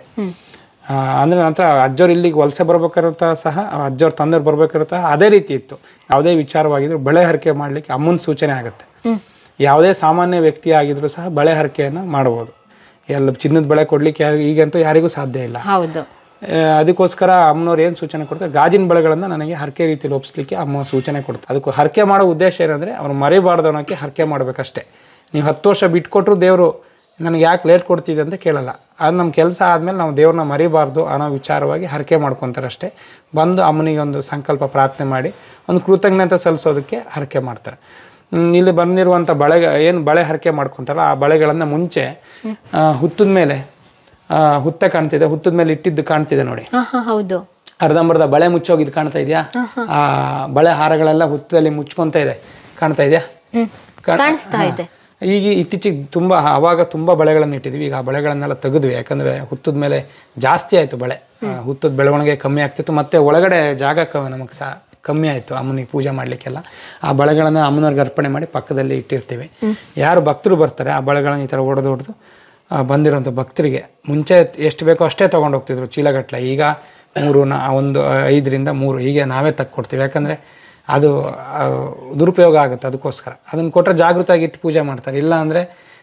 ಅಂದರೆ ನಂತರ ಅಜ್ಜವ್ರು ಇಲ್ಲಿಗೆ ವಲಸೆ ಬರ್ಬೇಕಾಗಿರುತ್ತಾ ಸಹ ಅಜ್ಜವ್ರ ತಂದೆಯವ್ರು ಬರ್ಬೇಕಾಗಿರುತ್ತಾ ಅದೇ ರೀತಿ ಇತ್ತು. ಯಾವುದೇ ವಿಚಾರವಾಗಿದ್ರು ಬಳೆ ಹರಕೆ ಮಾಡಲಿಕ್ಕೆ ಅಮ್ಮನ ಸೂಚನೆ ಆಗುತ್ತೆ. ಯಾವುದೇ ಸಾಮಾನ್ಯ ವ್ಯಕ್ತಿ ಆಗಿದ್ರು ಸಹ ಬಳೆ ಹರಕೆಯನ್ನು ಮಾಡ್ಬೋದು. ಎಲ್ಲ ಚಿನ್ನದ ಬಳೆ ಕೊಡ್ಲಿಕ್ಕೆ ಈಗಂತೂ ಯಾರಿಗೂ ಸಾಧ್ಯ ಇಲ್ಲ. ಹೌದು. ಅದಕ್ಕೋಸ್ಕರ ಅಮ್ಮನವ್ರು ಏನು ಸೂಚನೆ ಕೊಡ್ತಾರೆ, ಗಾಜಿನ ಬಳೆಗಳನ್ನು ನನಗೆ ಹರಕೆ ರೀತಿಯಲ್ಲಿ ಒಪ್ಪಿಸ್ಲಿಕ್ಕೆ ಅಮ್ಮ ಸೂಚನೆ ಕೊಡ್ತಾರೆ. ಅದಕ್ಕೆ ಹರಕೆ ಮಾಡೋ ಉದ್ದೇಶ ಏನಂದರೆ, ಅವ್ರು ಮರಿಬಾರ್ದು ಅನ್ನೋಕ್ಕೆ ಹರಕೆ ಮಾಡಬೇಕಷ್ಟೇ. ನೀವು ಹತ್ತು ವರ್ಷ ಬಿಟ್ಕೊಟ್ರು ದೇವರು ನನಗೆ ಯಾಕೆ ಲೇಟ್ ಕೊಡ್ತಿದೆ ಅಂತ ಕೇಳಲ್ಲ. ಅದು ನಮ್ಮ ಕೆಲಸ ಆದಮೇಲೆ ನಾವು ದೇವ್ರನ್ನ ಮರಿಬಾರ್ದು ಅನ್ನೋ ವಿಚಾರವಾಗಿ ಹರಕೆ ಮಾಡ್ಕೊತಾರೆ ಅಷ್ಟೇ. ಬಂದು ಅಮ್ಮನಿಗೆ ಒಂದು ಸಂಕಲ್ಪ ಪ್ರಾರ್ಥನೆ ಮಾಡಿ ಒಂದು ಕೃತಜ್ಞತೆ ಸಲ್ಲಿಸೋದಕ್ಕೆ ಹರಕೆ ಮಾಡ್ತಾರೆ. ಇಲ್ಲಿ ಬಂದಿರುವಂಥ ಬಳೆ ಏನು ಬಳೆ ಹರಕೆ ಮಾಡ್ಕೊತಾರಲ್ಲ, ಆ ಬಳೆಗಳನ್ನು ಮುಂಚೆ ಹುತ್ತದ ಮೇಲೆ ಹುತ್ತ ಕಾಣ್ತಿದೆ, ಹುತ್ತದ ಮೇಲೆ ಇಟ್ಟಿದ್ದು ಕಾಣ್ತಿದೆ ನೋಡಿ. ಹೌದು. ಅರ್ಧಂಬರ್ಧ ಬಳೆ ಮುಚ್ಚೋಗಿದ್ದು ಕಾಣ್ತಾ ಇದೆಯಾ? ಆ ಬಳೆ ಹಾರಗಳೆಲ್ಲ ಹುತ್ತದಲ್ಲಿ ಮುಚ್ಕೊಂತ ಇದೆ, ಕಾಣ್ತಾ ಇದೆಯಾ? ಕಾಣಿಸ್ತಾ ಇದೆ. ಈಗ ಇತ್ತೀಚೆಗೆ ತುಂಬ ಅವಾಗ ತುಂಬ ಬಳೆಗಳನ್ನು ಇಟ್ಟಿದ್ವಿ, ಈಗ ಆ ಬಳೆಗಳನ್ನೆಲ್ಲ ತೆಗೆದ್ವಿ. ಯಾಕಂದರೆ ಹುತ್ತದ ಮೇಲೆ ಜಾಸ್ತಿ ಆಯಿತು ಬಳೆ, ಹುತ್ತದ ಬೆಳವಣಿಗೆ ಕಮ್ಮಿ ಆಗ್ತಿತ್ತು, ಮತ್ತು ಒಳಗಡೆ ಜಾಗ ಕ ನಮಗೆ ಸಹ ಕಮ್ಮಿ ಆಯಿತು ಅಮ್ಮನಿಗೆ ಪೂಜೆ ಮಾಡಲಿಕ್ಕೆಲ್ಲ. ಆ ಬಳೆಗಳನ್ನು ಅಮ್ಮನವ್ರಿಗೆ ಅರ್ಪಣೆ ಮಾಡಿ ಪಕ್ಕದಲ್ಲಿ ಇಟ್ಟಿರ್ತೀವಿ. ಯಾರು ಭಕ್ತರು ಬರ್ತಾರೆ ಆ ಬಳೆಗಳನ್ನು ಈ ಥರ ಹೊಡೆದು ಹೊಡೆದು ಬಂದಿರೋಂಥ ಭಕ್ತರಿಗೆ ಮುಂಚೆ ಎಷ್ಟು ಬೇಕೋ ಅಷ್ಟೇ ತೊಗೊಂಡು ಹೋಗ್ತಿದ್ರು ಚೀಲಗಟ್ಟಲೆ. ಈಗ ಮೂರು ನಾ ಒಂದು ಐದರಿಂದ ಮೂರು ಹೀಗೆ ನಾವೇ ತಕ್ಕೊಡ್ತೀವಿ. ಯಾಕಂದರೆ ಅದು ದುರುಪಯೋಗ ಆಗುತ್ತೆ. ಅದಕ್ಕೋಸ್ಕರ ಅದನ್ನು ಕೊಟ್ಟರೆ ಜಾಗೃತವಾಗಿ ಇಟ್ಟು ಪೂಜೆ ಮಾಡ್ತಾರೆ. ಇಲ್ಲ ಅಂದರೆ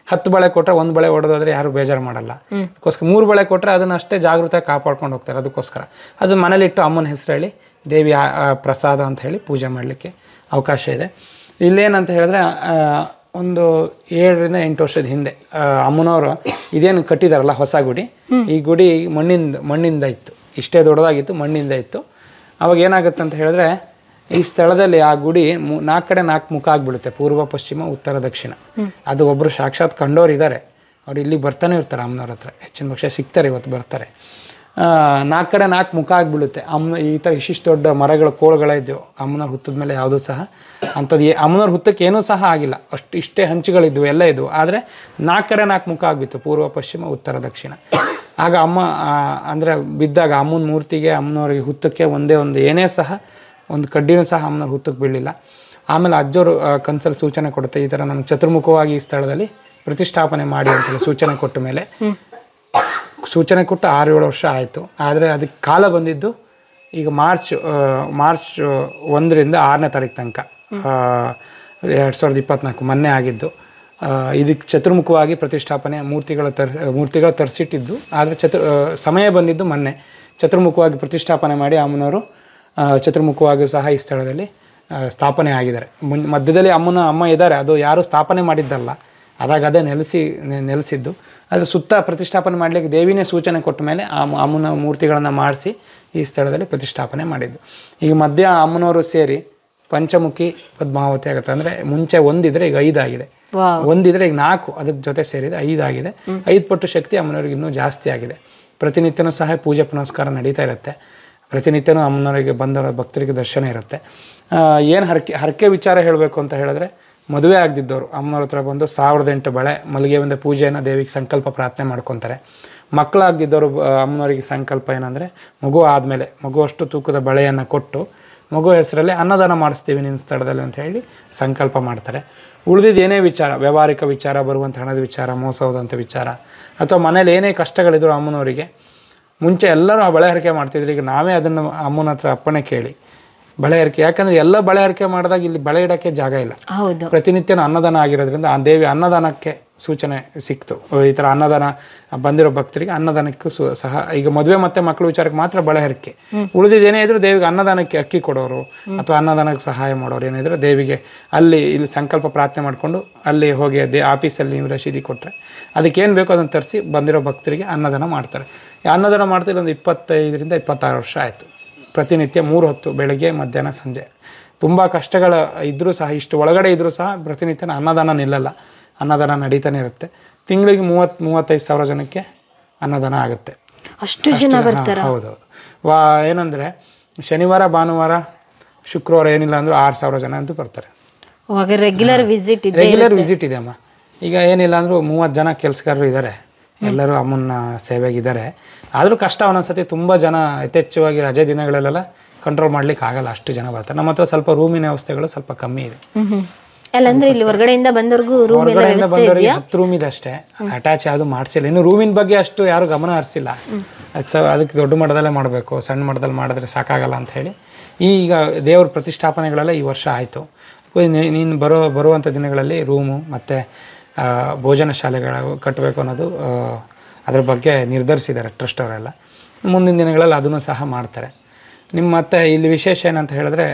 ಹತ್ತು ಬಳೆ ಕೊಟ್ಟರೆ ಒಂದು ಬಳೆ ಹೊಡೆದೋದ್ರೆ ಯಾರು ಬೇಜಾರು ಮಾಡಲ್ಲ. ಅದಕ್ಕೋಸ್ಕರ ಮೂರು ಬಳೆ ಕೊಟ್ಟರೆ ಅದನ್ನ ಅಷ್ಟೇ ಜಾಗೃತ ಕಾಪಾಡ್ಕೊಂಡು ಹೋಗ್ತಾರೆ. ಅದಕ್ಕೋಸ್ಕರ ಅದನ್ನ ಮನೇಲಿಟ್ಟು ಅಮ್ಮನ ಹೆಸರು ಹೇಳಿ ದೇವಿ ಪ್ರಸಾದ ಅಂತ ಹೇಳಿ ಪೂಜೆ ಮಾಡಲಿಕ್ಕೆ ಅವಕಾಶ ಇದೆ. ಇಲ್ಲೇನಂತ ಹೇಳಿದ್ರೆ ಒಂದು ಏಳರಿಂದ ಎಂಟು ವರ್ಷದ ಹಿಂದೆ ಅಮ್ಮನವರು ಇದೇನು ಕಟ್ಟಿದಾರಲ್ಲ ಹೊಸ ಗುಡಿ, ಈ ಗುಡಿ ಮಣ್ಣಿಂದ ಮಣ್ಣಿಂದ ಇತ್ತು, ಇಷ್ಟೇ ದೊಡ್ಡದಾಗಿತ್ತು, ಮಣ್ಣಿಂದ ಇತ್ತು. ಅವಾಗ ಏನಾಗುತ್ತೆ ಅಂತ ಹೇಳಿದ್ರೆ ಈ ಸ್ಥಳದಲ್ಲಿ ಆ ಗುಡಿ ನಾಲ್ಕು ಕಡೆ ನಾಲ್ಕು ಮುಖ ಆಗಿಬಿಡುತ್ತೆ, ಪೂರ್ವ ಪಶ್ಚಿಮ ಉತ್ತರ ದಕ್ಷಿಣ. ಅದು ಒಬ್ಬರು ಸಾಕ್ಷಾತ್ ಕಂಡೋರು ಇದ್ದಾರೆ, ಅವ್ರು ಇಲ್ಲಿ ಬರ್ತಾನೆ ಇರ್ತಾರೆ ಅಮ್ಮನವ್ರ ಹತ್ರ, ಹೆಚ್ಚಿನ ಪಕ್ಷ ಸಿಗ್ತಾರೆ, ಇವತ್ತು ಬರ್ತಾರೆ. ನಾಲ್ಕು ಕಡೆ ನಾಲ್ಕು ಮುಖ ಆಗಿಬಿಡುತ್ತೆ. ಅಮ್ಮನ ಈ ಥರ ಇಷ್ಟಿಷ್ಟು ದೊಡ್ಡ ಮರಗಳ ಕೋಳುಗಳಿದ್ದವು ಅಮ್ಮನವ್ರ ಹುತ್ತದ ಮೇಲೆ, ಯಾವುದೂ ಸಹ ಅಂಥದ್ದು ಅಮ್ಮನವ್ರ ಹುತ್ತಕ್ಕೆ ಏನೂ ಸಹ ಆಗಿಲ್ಲ, ಅಷ್ಟು ಇಷ್ಟೇ ಹಂಚುಗಳಿದ್ವು, ಎಲ್ಲ ಇದ್ವು. ಆದರೆ ನಾಲ್ಕು ಕಡೆ ನಾಲ್ಕು ಮುಖ ಆಗಿಬಿತ್ತು, ಪೂರ್ವ ಪಶ್ಚಿಮ ಉತ್ತರ ದಕ್ಷಿಣ. ಆಗ ಅಮ್ಮ ಅಂದರೆ ಬಿದ್ದಾಗ ಅಮ್ಮನ ಮೂರ್ತಿಗೆ ಅಮ್ಮನವ್ರಿಗೆ ಹುತ್ತಕ್ಕೆ ಒಂದೇ ಒಂದು ಏನೇ ಸಹ ಒಂದು ಕಡ್ಡಿನೂ ಸಹ ಅಮ್ಮನವ್ರ ಹುತ್ತಕ್ಕೆ ಬೀಳಲಿಲ್ಲ. ಆಮೇಲೆ ಅಜ್ಜವರು ಕನ್ಸಲ್ಲಿ ಸೂಚನೆ ಕೊಡುತ್ತೆ, ಈ ಥರ ನಮ್ಗೆ ಚತುರ್ಮುಖವಾಗಿ ಈ ಸ್ಥಳದಲ್ಲಿ ಪ್ರತಿಷ್ಠಾಪನೆ ಮಾಡಿ ಅಂತೇಳಿ ಸೂಚನೆ ಕೊಟ್ಟ ಮೇಲೆ ಸೂಚನೆ ಕೊಟ್ಟು ಆರು ಏಳು ವರ್ಷ ಆಯಿತು. ಆದರೆ ಅದಕ್ಕೆ ಕಾಲ ಬಂದಿದ್ದು ಈಗ ಮಾರ್ಚ್ ಮಾರ್ಚ್ ಒಂದರಿಂದ ಆರನೇ ತಾರೀಕು ತನಕ ಎರಡು ಸಾವಿರದ ಇಪ್ಪತ್ತ್ನಾಲ್ಕು ಮೊನ್ನೆ ಆಗಿದ್ದು. ಇದಕ್ಕೆ ಚತುರ್ಮುಖವಾಗಿ ಪ್ರತಿಷ್ಠಾಪನೆ ಮೂರ್ತಿಗಳ ತರ್ ಮೂರ್ತಿಗಳು ತರಿಸಿಟ್ಟಿದ್ದು, ಆದರೆ ಚತುರ್ ಸಮಯ ಬಂದಿದ್ದು ಮೊನ್ನೆ ಚತುರ್ಮುಖವಾಗಿ ಪ್ರತಿಷ್ಠಾಪನೆ ಮಾಡಿ ಅಮ್ಮನವರು ಚತುರ್ಮುಖವಾಗಿ ಸಹ ಈ ಸ್ಥಳದಲ್ಲಿ ಸ್ಥಾಪನೆ ಆಗಿದ್ದಾರೆ. ಮುನ್ ಮಧ್ಯದಲ್ಲಿ ಅಮ್ಮನ ಅಮ್ಮ ಇದ್ದಾರೆ, ಅದು ಯಾರೂ ಸ್ಥಾಪನೆ ಮಾಡಿದ್ದಲ್ಲ, ಅದಾಗ ಅದೇ ನೆಲೆಸಿ ನೆಲೆಸಿದ್ದು. ಅದ್ರ ಸುತ್ತ ಪ್ರತಿಷ್ಠಾಪನೆ ಮಾಡಲಿಕ್ಕೆ ದೇವಿನೇ ಸೂಚನೆ ಕೊಟ್ಟ ಮೇಲೆ ಆ ಅಮ್ಮನ ಮೂರ್ತಿಗಳನ್ನು ಮಾಡಿಸಿ ಈ ಸ್ಥಳದಲ್ಲಿ ಪ್ರತಿಷ್ಠಾಪನೆ ಮಾಡಿದ್ದು. ಈಗ ಮಧ್ಯ ಅಮ್ಮನವರು ಸೇರಿ ಪಂಚಮುಖಿ ಪದ್ಮಾವತಿ ಆಗುತ್ತೆ. ಅಂದರೆ ಮುಂಚೆ ಒಂದಿದ್ರೆ ಈಗ ಐದಾಗಿದೆ, ಒಂದಿದ್ರೆ ಈಗ ನಾಲ್ಕು, ಅದ್ರ ಜೊತೆ ಸೇರಿದೆ ಐದಾಗಿದೆ. ಐದು ಪಟ್ಟು ಶಕ್ತಿ ಅಮ್ಮನವ್ರಿಗೆ ಇನ್ನೂ ಜಾಸ್ತಿ ಆಗಿದೆ. ಪ್ರತಿನಿತ್ಯನೂ ಸಹ ಪೂಜೆ ಪುನಸ್ಕಾರ ನಡೀತಾ ಇರುತ್ತೆ. ಪ್ರತಿನಿತ್ಯನೂ ಅಮ್ಮನವರಿಗೆ ಬಂದ ಭಕ್ತರಿಗೆ ದರ್ಶನ ಇರುತ್ತೆ. ಏನು ಹರಕೆ ಹರಕೆ ವಿಚಾರ ಹೇಳಬೇಕು ಅಂತ ಹೇಳಿದ್ರೆ, ಮದುವೆ ಆಗದಿದ್ದವರು ಅಮ್ಮನವ್ರ ಹತ್ರ ಬಂದು ಸಾವಿರದ ಎಂಟು ಬಳೆ ಮಲ್ಲಿಗೆ ಒಂದು ಪೂಜೆಯನ್ನು ದೇವಿಗೆ ಸಂಕಲ್ಪ ಪ್ರಾರ್ಥನೆ ಮಾಡ್ಕೊತಾರೆ. ಮಕ್ಕಳಾಗದಿದ್ದವರು ಅಮ್ಮನವರಿಗೆ ಸಂಕಲ್ಪ ಏನಂದರೆ, ಮಗು ಆದಮೇಲೆ ಮಗು ಅಷ್ಟು ತೂಕದ ಬಳೆಯನ್ನು ಕೊಟ್ಟು ಮಗು ಹೆಸರಲ್ಲಿ ಅನ್ನದಾನ ಮಾಡಿಸ್ತೀವಿ ನಿನ್ನ ಸ್ಥಳದಲ್ಲಿ ಅಂತ ಹೇಳಿ ಸಂಕಲ್ಪ ಮಾಡ್ತಾರೆ. ಉಳಿದಿದ್ದು ಏನೇ ವಿಚಾರ, ವ್ಯಾವಹಾರಿಕ ವಿಚಾರ, ಬರುವಂಥ ಹಣದ ವಿಚಾರ, ಮೋಸ ಹೋದಂಥ ವಿಚಾರ, ಅಥವಾ ಮನೇಲಿ ಏನೇ ಕಷ್ಟಗಳಿದ್ರು ಅಮ್ಮನವರಿಗೆ, ಮುಂಚೆ ಎಲ್ಲರೂ ಆ ಬಳೆ ಹರಕೆ ಮಾಡ್ತಿದ್ರು. ಈಗ ನಾವೇ ಅದನ್ನು ಅಮ್ಮನ ಹತ್ರ ಅಪ್ಪಣೆ ಕೇಳಿ ಬಳೆ ಹರಕೆ, ಯಾಕಂದರೆ ಎಲ್ಲ ಬಳೆ ಹರಕೆ ಮಾಡಿದಾಗ ಇಲ್ಲಿ ಬಳೆ ಇಡೋಕ್ಕೆ ಜಾಗ ಇಲ್ಲ. ಪ್ರತಿನಿತ್ಯನೂ ಅನ್ನದಾನ ಆಗಿರೋದ್ರಿಂದ ಆ ದೇವಿ ಅನ್ನದಾನಕ್ಕೆ ಸೂಚನೆ ಸಿಕ್ತು. ಈ ಥರ ಅನ್ನದಾನ ಬಂದಿರೋ ಭಕ್ತರಿಗೆ ಅನ್ನದಾನಕ್ಕೂ ಸಹ ಈಗ ಮದುವೆ ಮತ್ತು ಮಕ್ಕಳ ವಿಚಾರಕ್ಕೆ ಮಾತ್ರ ಬಳೆ ಹರಕೆ. ಉಳಿದಿದ್ದೇನೇ ಇದ್ರೂ ದೇವಿಗೆ ಅನ್ನದಾನಕ್ಕೆ ಅಕ್ಕಿ ಕೊಡೋರು ಅಥವಾ ಅನ್ನದಾನಕ್ಕೆ ಸಹಾಯ ಮಾಡೋರು ಏನಿದ್ರು ದೇವಿಗೆ ಅಲ್ಲಿ ಇಲ್ಲಿ ಸಂಕಲ್ಪ ಪ್ರಾರ್ಥನೆ ಮಾಡಿಕೊಂಡು ಅಲ್ಲಿ ಹೋಗಿ ದೇ ಆಫೀಸಲ್ಲಿ ನೀವು ರಶೀದಿ ಕೊಟ್ಟರೆ ಅದಕ್ಕೇನು ಬೇಕೋ ಅದನ್ನು ತರಿಸಿ ಬಂದಿರೋ ಭಕ್ತರಿಗೆ ಅನ್ನದಾನ ಮಾಡ್ತಾರೆ. ಅನ್ನದಾನ ಮಾಡ್ತಿಲ್ಲ ಒಂದು ಇಪ್ಪತ್ತೈದರಿಂದ ಇಪ್ಪತ್ತಾರು ವರ್ಷ ಆಯಿತು. ಪ್ರತಿನಿತ್ಯ ಮೂರು ಹೊತ್ತು, ಬೆಳಗ್ಗೆ ಮಧ್ಯಾಹ್ನ ಸಂಜೆ. ತುಂಬ ಕಷ್ಟಗಳ ಇದ್ದರೂ ಸಹ, ಇಷ್ಟು ಒಳಗಡೆ ಇದ್ದರೂ ಸಹ ಪ್ರತಿನಿತ್ಯನ ಅನ್ನದಾನ ನಿಲ್ಲಲ್ಲ, ಅನ್ನದಾನ ನಡೀತಾನೆ ಇರುತ್ತೆ. ತಿಂಗಳಿಗೆ ಮೂವತ್ತು ಮೂವತ್ತೈದು ಸಾವಿರ ಜನಕ್ಕೆ ಅನ್ನದಾನ ಆಗುತ್ತೆ. ಅಷ್ಟು ಜನ ಬರ್ತಾರೆ? ಹೌದೌದು. ವಾ ಏನಂದರೆ ಶನಿವಾರ ಭಾನುವಾರ ಶುಕ್ರವಾರ ಏನಿಲ್ಲ ಅಂದರೂ ಆರು ಸಾವಿರ ಜನ ಅಂತೂ ಬರ್ತಾರೆ. ರೆಗ್ಯುಲರ್ ವಿಸಿಟ್ ಇದೆ? ರೆಗ್ಯುಲರ್ ವಿಸಿಟ್ ಇದೆ ಅಮ್ಮ. ಈಗ ಏನಿಲ್ಲ ಅಂದರೂ ಮೂವತ್ತು ಜನ ಕೆಲಸಗಾರರು ಇದ್ದಾರೆ, ಎಲ್ಲರೂ ಅಮ್ಮನ ಸೇವೆಗಿದ್ದಾರೆ. ಆದರೂ ಕಷ್ಟ ಒಂದೊಂದ್ಸತಿ ತುಂಬ ಜನ ಯಥೇಚ್ಛವಾಗಿ ರಜೆ ದಿನಗಳಲ್ಲೆಲ್ಲ ಕಂಟ್ರೋಲ್ ಮಾಡ್ಲಿಕ್ಕೆ ಆಗಲ್ಲ, ಅಷ್ಟು ಜನ ಬರ್ತಾರೆ. ನಮ್ಮ ಹತ್ರ ಸ್ವಲ್ಪ ರೂಮಿನ ವ್ಯವಸ್ಥೆಗಳು ಸ್ವಲ್ಪ ಕಮ್ಮಿ ಇದೆ. ಅಲ್ಲಂದ್ರೆ ಇಲ್ಲಿ ಹೊರಗಡೆಯಿಂದ ಬಂದವರಿಗೂ ರೂಮ್ ಎಲ್ಲ ಹೊರಗಡೆಯಿಂದ ಬಂದವರಿಗೆ ಹತ್ತು ರೂಮ್ ಇದೆ ಅಷ್ಟೇ, ಅಟ್ಯಾಚ್ ಯಾವುದು ಮಾಡಿಸಿಲ್ಲ. ಇನ್ನು ರೂಮಿನ ಬಗ್ಗೆ ಅಷ್ಟು ಯಾರು ಗಮನ ಹರಿಸಿಲ್ಲ. ಅದಕ್ಕೆ ಸ ಅದಕ್ಕೆ ದೊಡ್ಡ ಮಟ್ಟದಲ್ಲೇ ಮಾಡಬೇಕು, ಸಣ್ಣ ಮಟ್ಟದಲ್ಲಿ ಮಾಡಿದ್ರೆ ಸಾಕಾಗಲ್ಲ ಅಂತ ಹೇಳಿ ಈಗ ದೇವ್ರ ಪ್ರತಿಷ್ಠಾಪನೆಗಳೆಲ್ಲ ಈ ವರ್ಷ ಆಯಿತು. ನೀನು ಬರೋ ಬರುವಂಥ ದಿನಗಳಲ್ಲಿ ರೂಮು ಮತ್ತು ಭೋಜನ ಶಾಲೆಗಳು ಕಟ್ಟಬೇಕು ಅನ್ನೋದು ಅದ್ರ ಬಗ್ಗೆ ನಿರ್ಧರಿಸಿದ್ದಾರೆ ಟ್ರಸ್ಟ್ ಅವರೆಲ್ಲ. ಮುಂದಿನ ದಿನಗಳಲ್ಲಿ ಅದನ್ನು ಸಹ ಮಾಡ್ತಾರೆ. ನಿಮ್ಮ ಮತ್ತು ಇಲ್ಲಿ ವಿಶೇಷ ಏನಂತ ಹೇಳಿದ್ರೆ,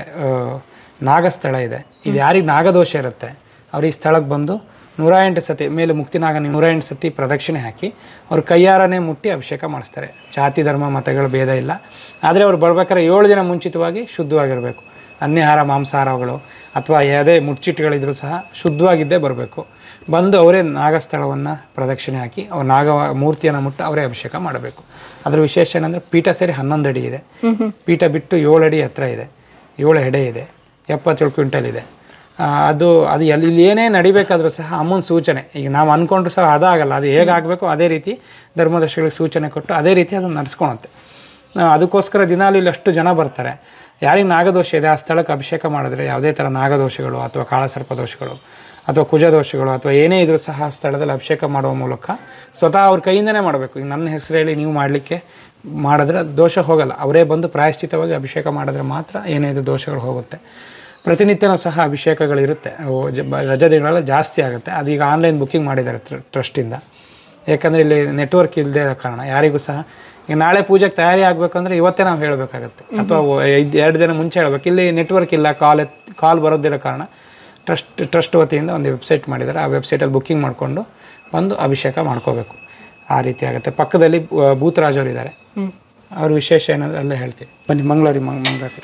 ನಾಗಸ್ಥಳ ಇದೆ. ಇದು ಯಾರಿಗೆ ನಾಗದೋಷ ಇರುತ್ತೆ ಅವ್ರು ಈ ಸ್ಥಳಕ್ಕೆ ಬಂದು ನೂರ ಎಂಟು ಸತಿ ಮೇಲೆ ಮುಕ್ತಿನಾಗ ನೂರ ಎಂಟು ಸತಿ ಪ್ರದಕ್ಷಿಣೆ ಹಾಕಿ ಅವ್ರ ಕೈಯಾರನೇ ಮುಟ್ಟಿ ಅಭಿಷೇಕ ಮಾಡಿಸ್ತಾರೆ. ಜಾತಿ ಧರ್ಮ ಮತಗಳು ಭೇದ ಇಲ್ಲ. ಆದರೆ ಅವ್ರು ಬರ್ಬೇಕಾದ್ರೆ ಏಳು ದಿನ ಮುಂಚಿತವಾಗಿ ಶುದ್ಧವಾಗಿರಬೇಕು. ಅನ್ಯಾಹಾರ ಮಾಂಸಾಹಾರಗಳು ಅಥವಾ ಯಾವುದೇ ಮುಚ್ಚಿಟ್ಟುಗಳಿದ್ರೂ ಸಹ ಶುದ್ಧವಾಗಿದ್ದೇ ಬರಬೇಕು. ಬಂದು ಅವರೇ ನಾಗಸ್ಥಳವನ್ನು ಪ್ರದಕ್ಷಿಣೆ ಹಾಕಿ ಅವ್ರ ನಾಗ ಮೂರ್ತಿಯನ್ನು ಮುಟ್ಟು ಅವರೇ ಅಭಿಷೇಕ ಮಾಡಬೇಕು. ಅದರ ವಿಶೇಷ ಏನಂದರೆ ಪೀಠ ಸೇರಿ ಹನ್ನೊಂದು ಅಡಿ ಇದೆ, ಪೀಠ ಬಿಟ್ಟು ಏಳು ಅಡಿ ಎತ್ತರ ಇದೆ, ಏಳು ಎಡೆ ಇದೆ, ಎಪ್ಪತ್ತೇಳು ಕ್ವಿಂಟಲ್ ಇದೆ. ಅದು ಅದು ಎಲ್ಲಿ ಇಲ್ಲಿ ಏನೇ ನಡಿಬೇಕಾದ್ರೂ ಸಹ ಅಮ್ಮನ ಸೂಚನೆ. ಈಗ ನಾವು ಅಂದ್ಕೊಂಡ್ರು ಸಹ ಅದಾಗಲ್ಲ, ಅದು ಹೇಗಾಗಬೇಕು ಅದೇ ರೀತಿ ಧರ್ಮದರ್ಶಿಗಳಿಗೆ ಸೂಚನೆ ಕೊಟ್ಟು ಅದೇ ರೀತಿ ಅದನ್ನು ನಡೆಸ್ಕೊಳುತ್ತೆ. ಅದಕ್ಕೋಸ್ಕರ ದಿನಾಲು ಇಲ್ಲಿ ಅಷ್ಟು ಜನ ಬರ್ತಾರೆ. ಯಾರಿಗೆ ನಾಗದೋಷ ಇದೆ ಆ ಸ್ಥಳಕ್ಕೆ ಅಭಿಷೇಕ ಮಾಡಿದ್ರೆ ಯಾವುದೇ ಥರ ನಾಗದೋಷಗಳು ಅಥವಾ ಕಾಳಸರ್ಪ ದೋಷಗಳು ಅಥವಾ ಕುಜ ದೋಷಗಳು ಅಥವಾ ಏನೇ ಇದ್ರೂ ಸಹ ಸ್ಥಳದಲ್ಲಿ ಅಭಿಷೇಕ ಮಾಡುವ ಮೂಲಕ ಸ್ವತಃ ಅವ್ರ ಕೈಯಿಂದನೇ ಮಾಡಬೇಕು. ಈಗ ನನ್ನ ಹೆಸರು ಹೇಳಿ ನೀವು ಮಾಡಲಿಕ್ಕೆ ಮಾಡಿದ್ರೆ ದೋಷ ಹೋಗಲ್ಲ. ಅವರೇ ಬಂದು ಪ್ರಾಯಶ್ಚಿತವಾಗಿ ಅಭಿಷೇಕ ಮಾಡಿದ್ರೆ ಮಾತ್ರ ಏನೇ ಇದು ದೋಷಗಳು ಹೋಗುತ್ತೆ. ಪ್ರತಿನಿತ್ಯನೂ ಸಹ ಅಭಿಷೇಕಗಳಿರುತ್ತೆ. ಅವು ಜ ರಜಾ ದಿನಗಳೆಲ್ಲ ಜಾಸ್ತಿ ಆಗುತ್ತೆ. ಅದೀಗ ಆನ್ಲೈನ್ ಬುಕ್ಕಿಂಗ್ ಮಾಡಿದ್ದಾರೆ ಟ್ರಸ್ಟಿಂದ. ಯಾಕಂದರೆ ಇಲ್ಲಿ ನೆಟ್ವರ್ಕ್ ಇಲ್ಲದೆ ಕಾರಣ ಯಾರಿಗೂ ಸಹ ಈಗ ನಾಳೆ ಪೂಜೆಗೆ ತಯಾರಿ ಆಗಬೇಕಂದ್ರೆ ಇವತ್ತೇ ನಾವು ಹೇಳಬೇಕಾಗತ್ತೆ, ಅಥವಾ ಐದು ಎರಡು ದಿನ ಮುಂಚೆ ಹೇಳಬೇಕು. ಇಲ್ಲಿ ನೆಟ್ವರ್ಕ್ ಇಲ್ಲ, ಕಾಲ್ ಕಾಲ್ ಬರೋದಿರೋ ಕಾರಣ ಟ್ರಸ್ಟ್ ಟ್ರಸ್ಟ್ ವತಿಯಿಂದ ಒಂದು ವೆಬ್ಸೈಟ್ ಮಾಡಿದ್ದಾರೆ. ಆ ವೆಬ್ಸೈಟಲ್ಲಿ ಬುಕ್ಕಿಂಗ್ ಮಾಡಿಕೊಂಡು ಬಂದು ಅಭಿಷೇಕ ಮಾಡ್ಕೋಬೇಕು. ಆ ರೀತಿ ಆಗುತ್ತೆ. ಪಕ್ಕದಲ್ಲಿ ಭೂತರಾಜವರು ಇದ್ದಾರೆ, ಅವ್ರ ವಿಶೇಷ ಏನಂದ್ರೆ ಅಲ್ಲೇ ಹೇಳ್ತೀವಿ. ಬನ್ನಿ, ಮಂಗಳೂರಿ ಮಂಗ್ ಮಂಗಳಾರತಿ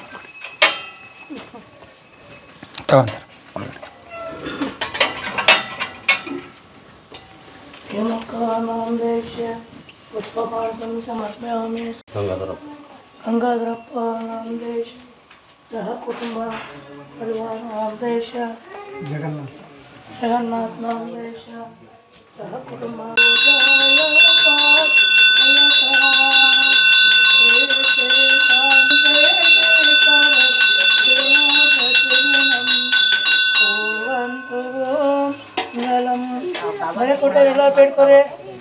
ತಗೊಂತಾರೆ. ಗಂಗಾಧರಪ್ಪ ನಾಮದೇಶ ಸಹ ಕುಟುಂಬ ಪರಿವಾರ ನಾಮದೇಶ ಜಗನ್ನಾಥ ಜಗನ್ನಾಥ ನಾಮದೇಶ ಸಹ ಕುಟುಂಬ ಮನೆ ಕೊಟ್ಟ ಎಲ್ಲ ಬೇಡ್ಕೊರೆ.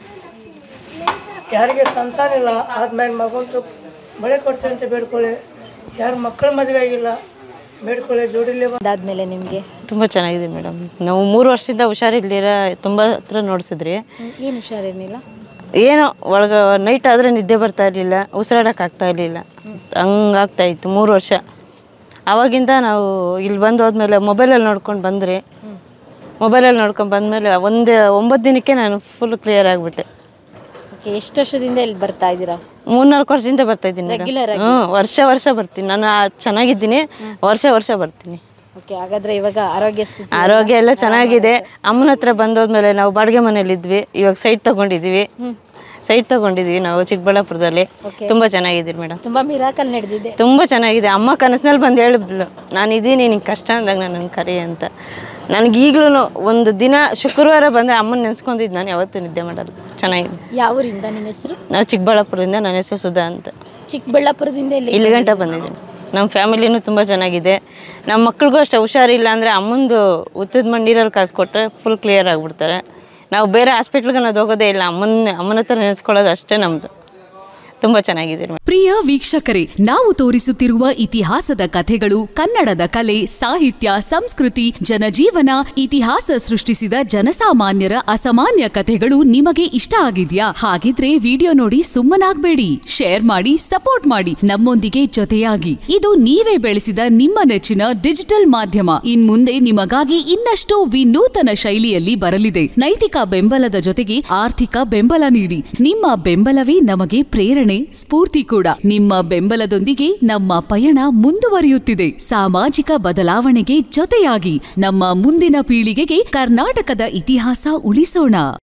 ಯಾರಿಗೆ ಸಂತಾನ ಇಲ್ಲ ಆದ್ಮೇಲೆ ಮಗಂತು ಬಳೆ ಕೊಡ್ತೀನಿ ಅಂತ ಬೇಡ್ಕೊಳ್ಳಿ. ಯಾರು ಮಕ್ಕಳ ಮದುವೆ ಆಗಿಲ್ಲ ಬೇಡ್ಕೊಳ್ಳಿ. ಜೋಡಿಲಿ ಅದಾದ್ಮೇಲೆ ನಿಮಗೆ ತುಂಬ ಚೆನ್ನಾಗಿದೆ ಮೇಡಮ್. ನಾವು ಮೂರು ವರ್ಷದಿಂದ ಹುಷಾರಿಲ್ದಿರ ತುಂಬ ಹತ್ರ ನೋಡಿಸಿದ್ರಿ. ಏನು ಹುಷಾರೇನಿಲ್ಲ, ಏನೋ ಒಳಗೆ ನೈಟ್ ಆದರೆ ನಿದ್ದೆ ಬರ್ತಾ ಇರಲಿಲ್ಲ, ಉಸಿರಾಡೋಕೆ ಆಗ್ತಾ ಇರಲಿಲ್ಲ, ಹಂಗಾಗ್ತಾ ಇತ್ತು ಮೂರು ವರ್ಷ. ಆವಾಗಿಂದ ನಾವು ಇಲ್ಲಿ ಬಂದು ಹೋದ್ಮೇಲೆ ಮೊಬೈಲಲ್ಲಿ ನೋಡ್ಕೊಂಡು ಬಂದ್ರಿ. ಮೊಬೈಲಲ್ಲಿ ನೋಡ್ಕೊಂಡು ಬಂದಮೇಲೆ ಒಂದು ಒಂಬತ್ತು ದಿನಕ್ಕೆ ನಾನು ಫುಲ್ ಕ್ಲಿಯರ್ ಆಗಿಬಿಟ್ಟೆ. ಓಕೆ, ಎಷ್ಟು ವರ್ಷದಿಂದ ಇಲ್ಲಿ ಬರ್ತಾ ಇದ್ದೀರಾ? ಮೂರ್ನಾಲ್ಕು ವರ್ಷದಿಂದ ಬರ್ತಾ ಇದ್ದೀನಿ ರೆಗ್ಯುಲರ್ ಆಗಿ? ಹ್ಞೂ, ವರ್ಷ ವರ್ಷ ಬರ್ತೀನಿ ನಾನು. ಚೆನ್ನಾಗಿದ್ದೀನಿ, ವರ್ಷ ವರ್ಷ ಬರ್ತೀನಿ. ಓಕೆ, ಹಾಗಾದ್ರೆ ಇವಾಗ ಆರೋಗ್ಯ ಸ್ಥಿತಿ ಆರೋಗ್ಯ ಎಲ್ಲ ಚೆನ್ನಾಗಿದೆ. ಅಮ್ಮನ ಹತ್ರ ಬಂದೋದ್ಮೇಲೆ ನಾವು ಬಾಡಿಗೆ ಮನೇಲಿದ್ವಿ, ಇವಾಗ ಸೈಟ್ ತಗೊಂಡಿದ್ದೀವಿ. ಸೈಟ್ ತಗೊಂಡಿದ್ವಿ ನಾವು ಚಿಕ್ಕಬಳ್ಳಾಪುರದಲ್ಲಿ. ತುಂಬ ಚೆನ್ನಾಗಿದ್ದೀರಿ ಮೇಡಮ್. ತುಂಬ ಮಿರಾಕಲ್ ನಡೆದಿದೆ, ತುಂಬ ಚೆನ್ನಾಗಿದೆ. ಅಮ್ಮ ಕನಸಿನಲ್ಲಿ ಬಂದು ಹೇಳಿದ್ಲು, ನಾನು ಇದ್ದೀನಿ, ನಿಂಗೆ ಕಷ್ಟ ಅಂದಾಗ ನನ್ನ ಕರಿ ಅಂತ. ನನಗೆ ಈಗಲೂ ಒಂದು ದಿನ ಶುಕ್ರವಾರ ಬಂದರೆ ಅಮ್ಮನ ನೆನೆಸ್ಕೊಂಡಿದ್ದು ನಾನು ಯಾವತ್ತೂ ನಿದ್ದೆ ಮಾಡಲ್ಲ. ಚೆನ್ನಾಗಿದೆ. ಯಾವ ಊರಿಂದ ನಿಮ್ಮ ಹೆಸರು? ನಾವು ಚಿಕ್ಕಬಳ್ಳಾಪುರದಿಂದ, ನನ್ನ ಹೆಸರು ಸುಧಾ ಅಂತ. ಚಿಕ್ಕಬಳ್ಳಾಪುರದಿಂದ ಇಲ್ಲಿ ಇಲ್ಲಿ ಗಂಟ ಬಂದಿದ್ದೀನಿ. ನಮ್ಮ ಫ್ಯಾಮಿಲಿನೂ ತುಂಬ ಚೆನ್ನಾಗಿದೆ. ನಮ್ಮ ಮಕ್ಳಿಗೂ ಅಷ್ಟೇ ಹುಷಾರಿಲ್ಲ ಅಂದರೆ ಅಮ್ಮಂದು ಉತ್ತದ ಮಂಡಿರಲ್ಲಿ ಕಾಸು ಕೊಟ್ಟರೆ ಫುಲ್ ಕ್ಲಿಯರ್ ಆಗಿಬಿಡ್ತಾರೆ. ನಾವು ಬೇರೆ ಹಾಸ್ಪಿಟ್ಲ್ಗೆ ಅನ್ನೋದು ಹೋಗೋದೇ ಇಲ್ಲ, ಅಮ್ಮನ ಅಮ್ಮನ ಹತ್ರ ನೆನೆಸ್ಕೊಳ್ಳೋದು ಅಷ್ಟೇ ನಮ್ಮದು. ತುಂಬ ಚೆನ್ನಾಗಿದೆ. ಪ್ರಿಯ ವೀಕ್ಷಕರೇ, ನಾವು ತೋರಿಸುತ್ತಿರುವ ಇತಿಹಾಸದ ಕಥೆಗಳು ಕನ್ನಡದ ಕಲೆ, ಸಾಹಿತ್ಯ, ಸಂಸ್ಕೃತಿ, ಜನಜೀವನ, ಇತಿಹಾಸ ಸೃಷ್ಟಿಸಿದ ಜನಸಾಮಾನ್ಯರ ಅಸಾಮಾನ್ಯ ಕಥೆಗಳು ನಿಮಗೆ ಇಷ್ಟ ಆಗಿದ್ಯಾ? ಹಾಗಿದ್ರೆ ವಿಡಿಯೋ ನೋಡಿ ಸುಮ್ಮನಾಗ್ಬೇಡಿ, ಶೇರ್ ಮಾಡಿ, ಸಪೋರ್ಟ್ ಮಾಡಿ, ನಮ್ಮೊಂದಿಗೆ ಜೊತೆಯಾಗಿ. ಇದು ನೀವೇ ಬೆಳೆಸಿದ ನಿಮ್ಮ ನೆಚ್ಚಿನ ಡಿಜಿಟಲ್ ಮಾಧ್ಯಮ. ಇನ್ ಮುಂದೆ ನಿಮಗಾಗಿ ಇನ್ನಷ್ಟು ವಿನೂತನ ಶೈಲಿಯಲ್ಲಿ ಬರಲಿದೆ. ನೈತಿಕ ಬೆಂಬಲದ ಜೊತೆಗೆ ಆರ್ಥಿಕ ಬೆಂಬಲ ನೀಡಿ. ನಿಮ್ಮ ಬೆಂಬಲವೇ ನಮಗೆ ಪ್ರೇರಣೆ, ಸ್ಫೂರ್ತಿ ಕೂಡ. ನಿಮ್ಮ ಬೆಂಬಲದೊಂದಿಗೆ ನಮ್ಮ ಪಯಣ ಮುಂದುವರಿಯುತ್ತಿದೆ. ಸಾಮಾಜಿಕ ಬದಲಾವಣೆಗೆ ಜೊತೆಯಾಗಿ ನಮ್ಮ ಮುಂದಿನ ಪೀಳಿಗೆಗೆ ಕರ್ನಾಟಕದ ಇತಿಹಾಸ ಉಳಿಸೋಣ.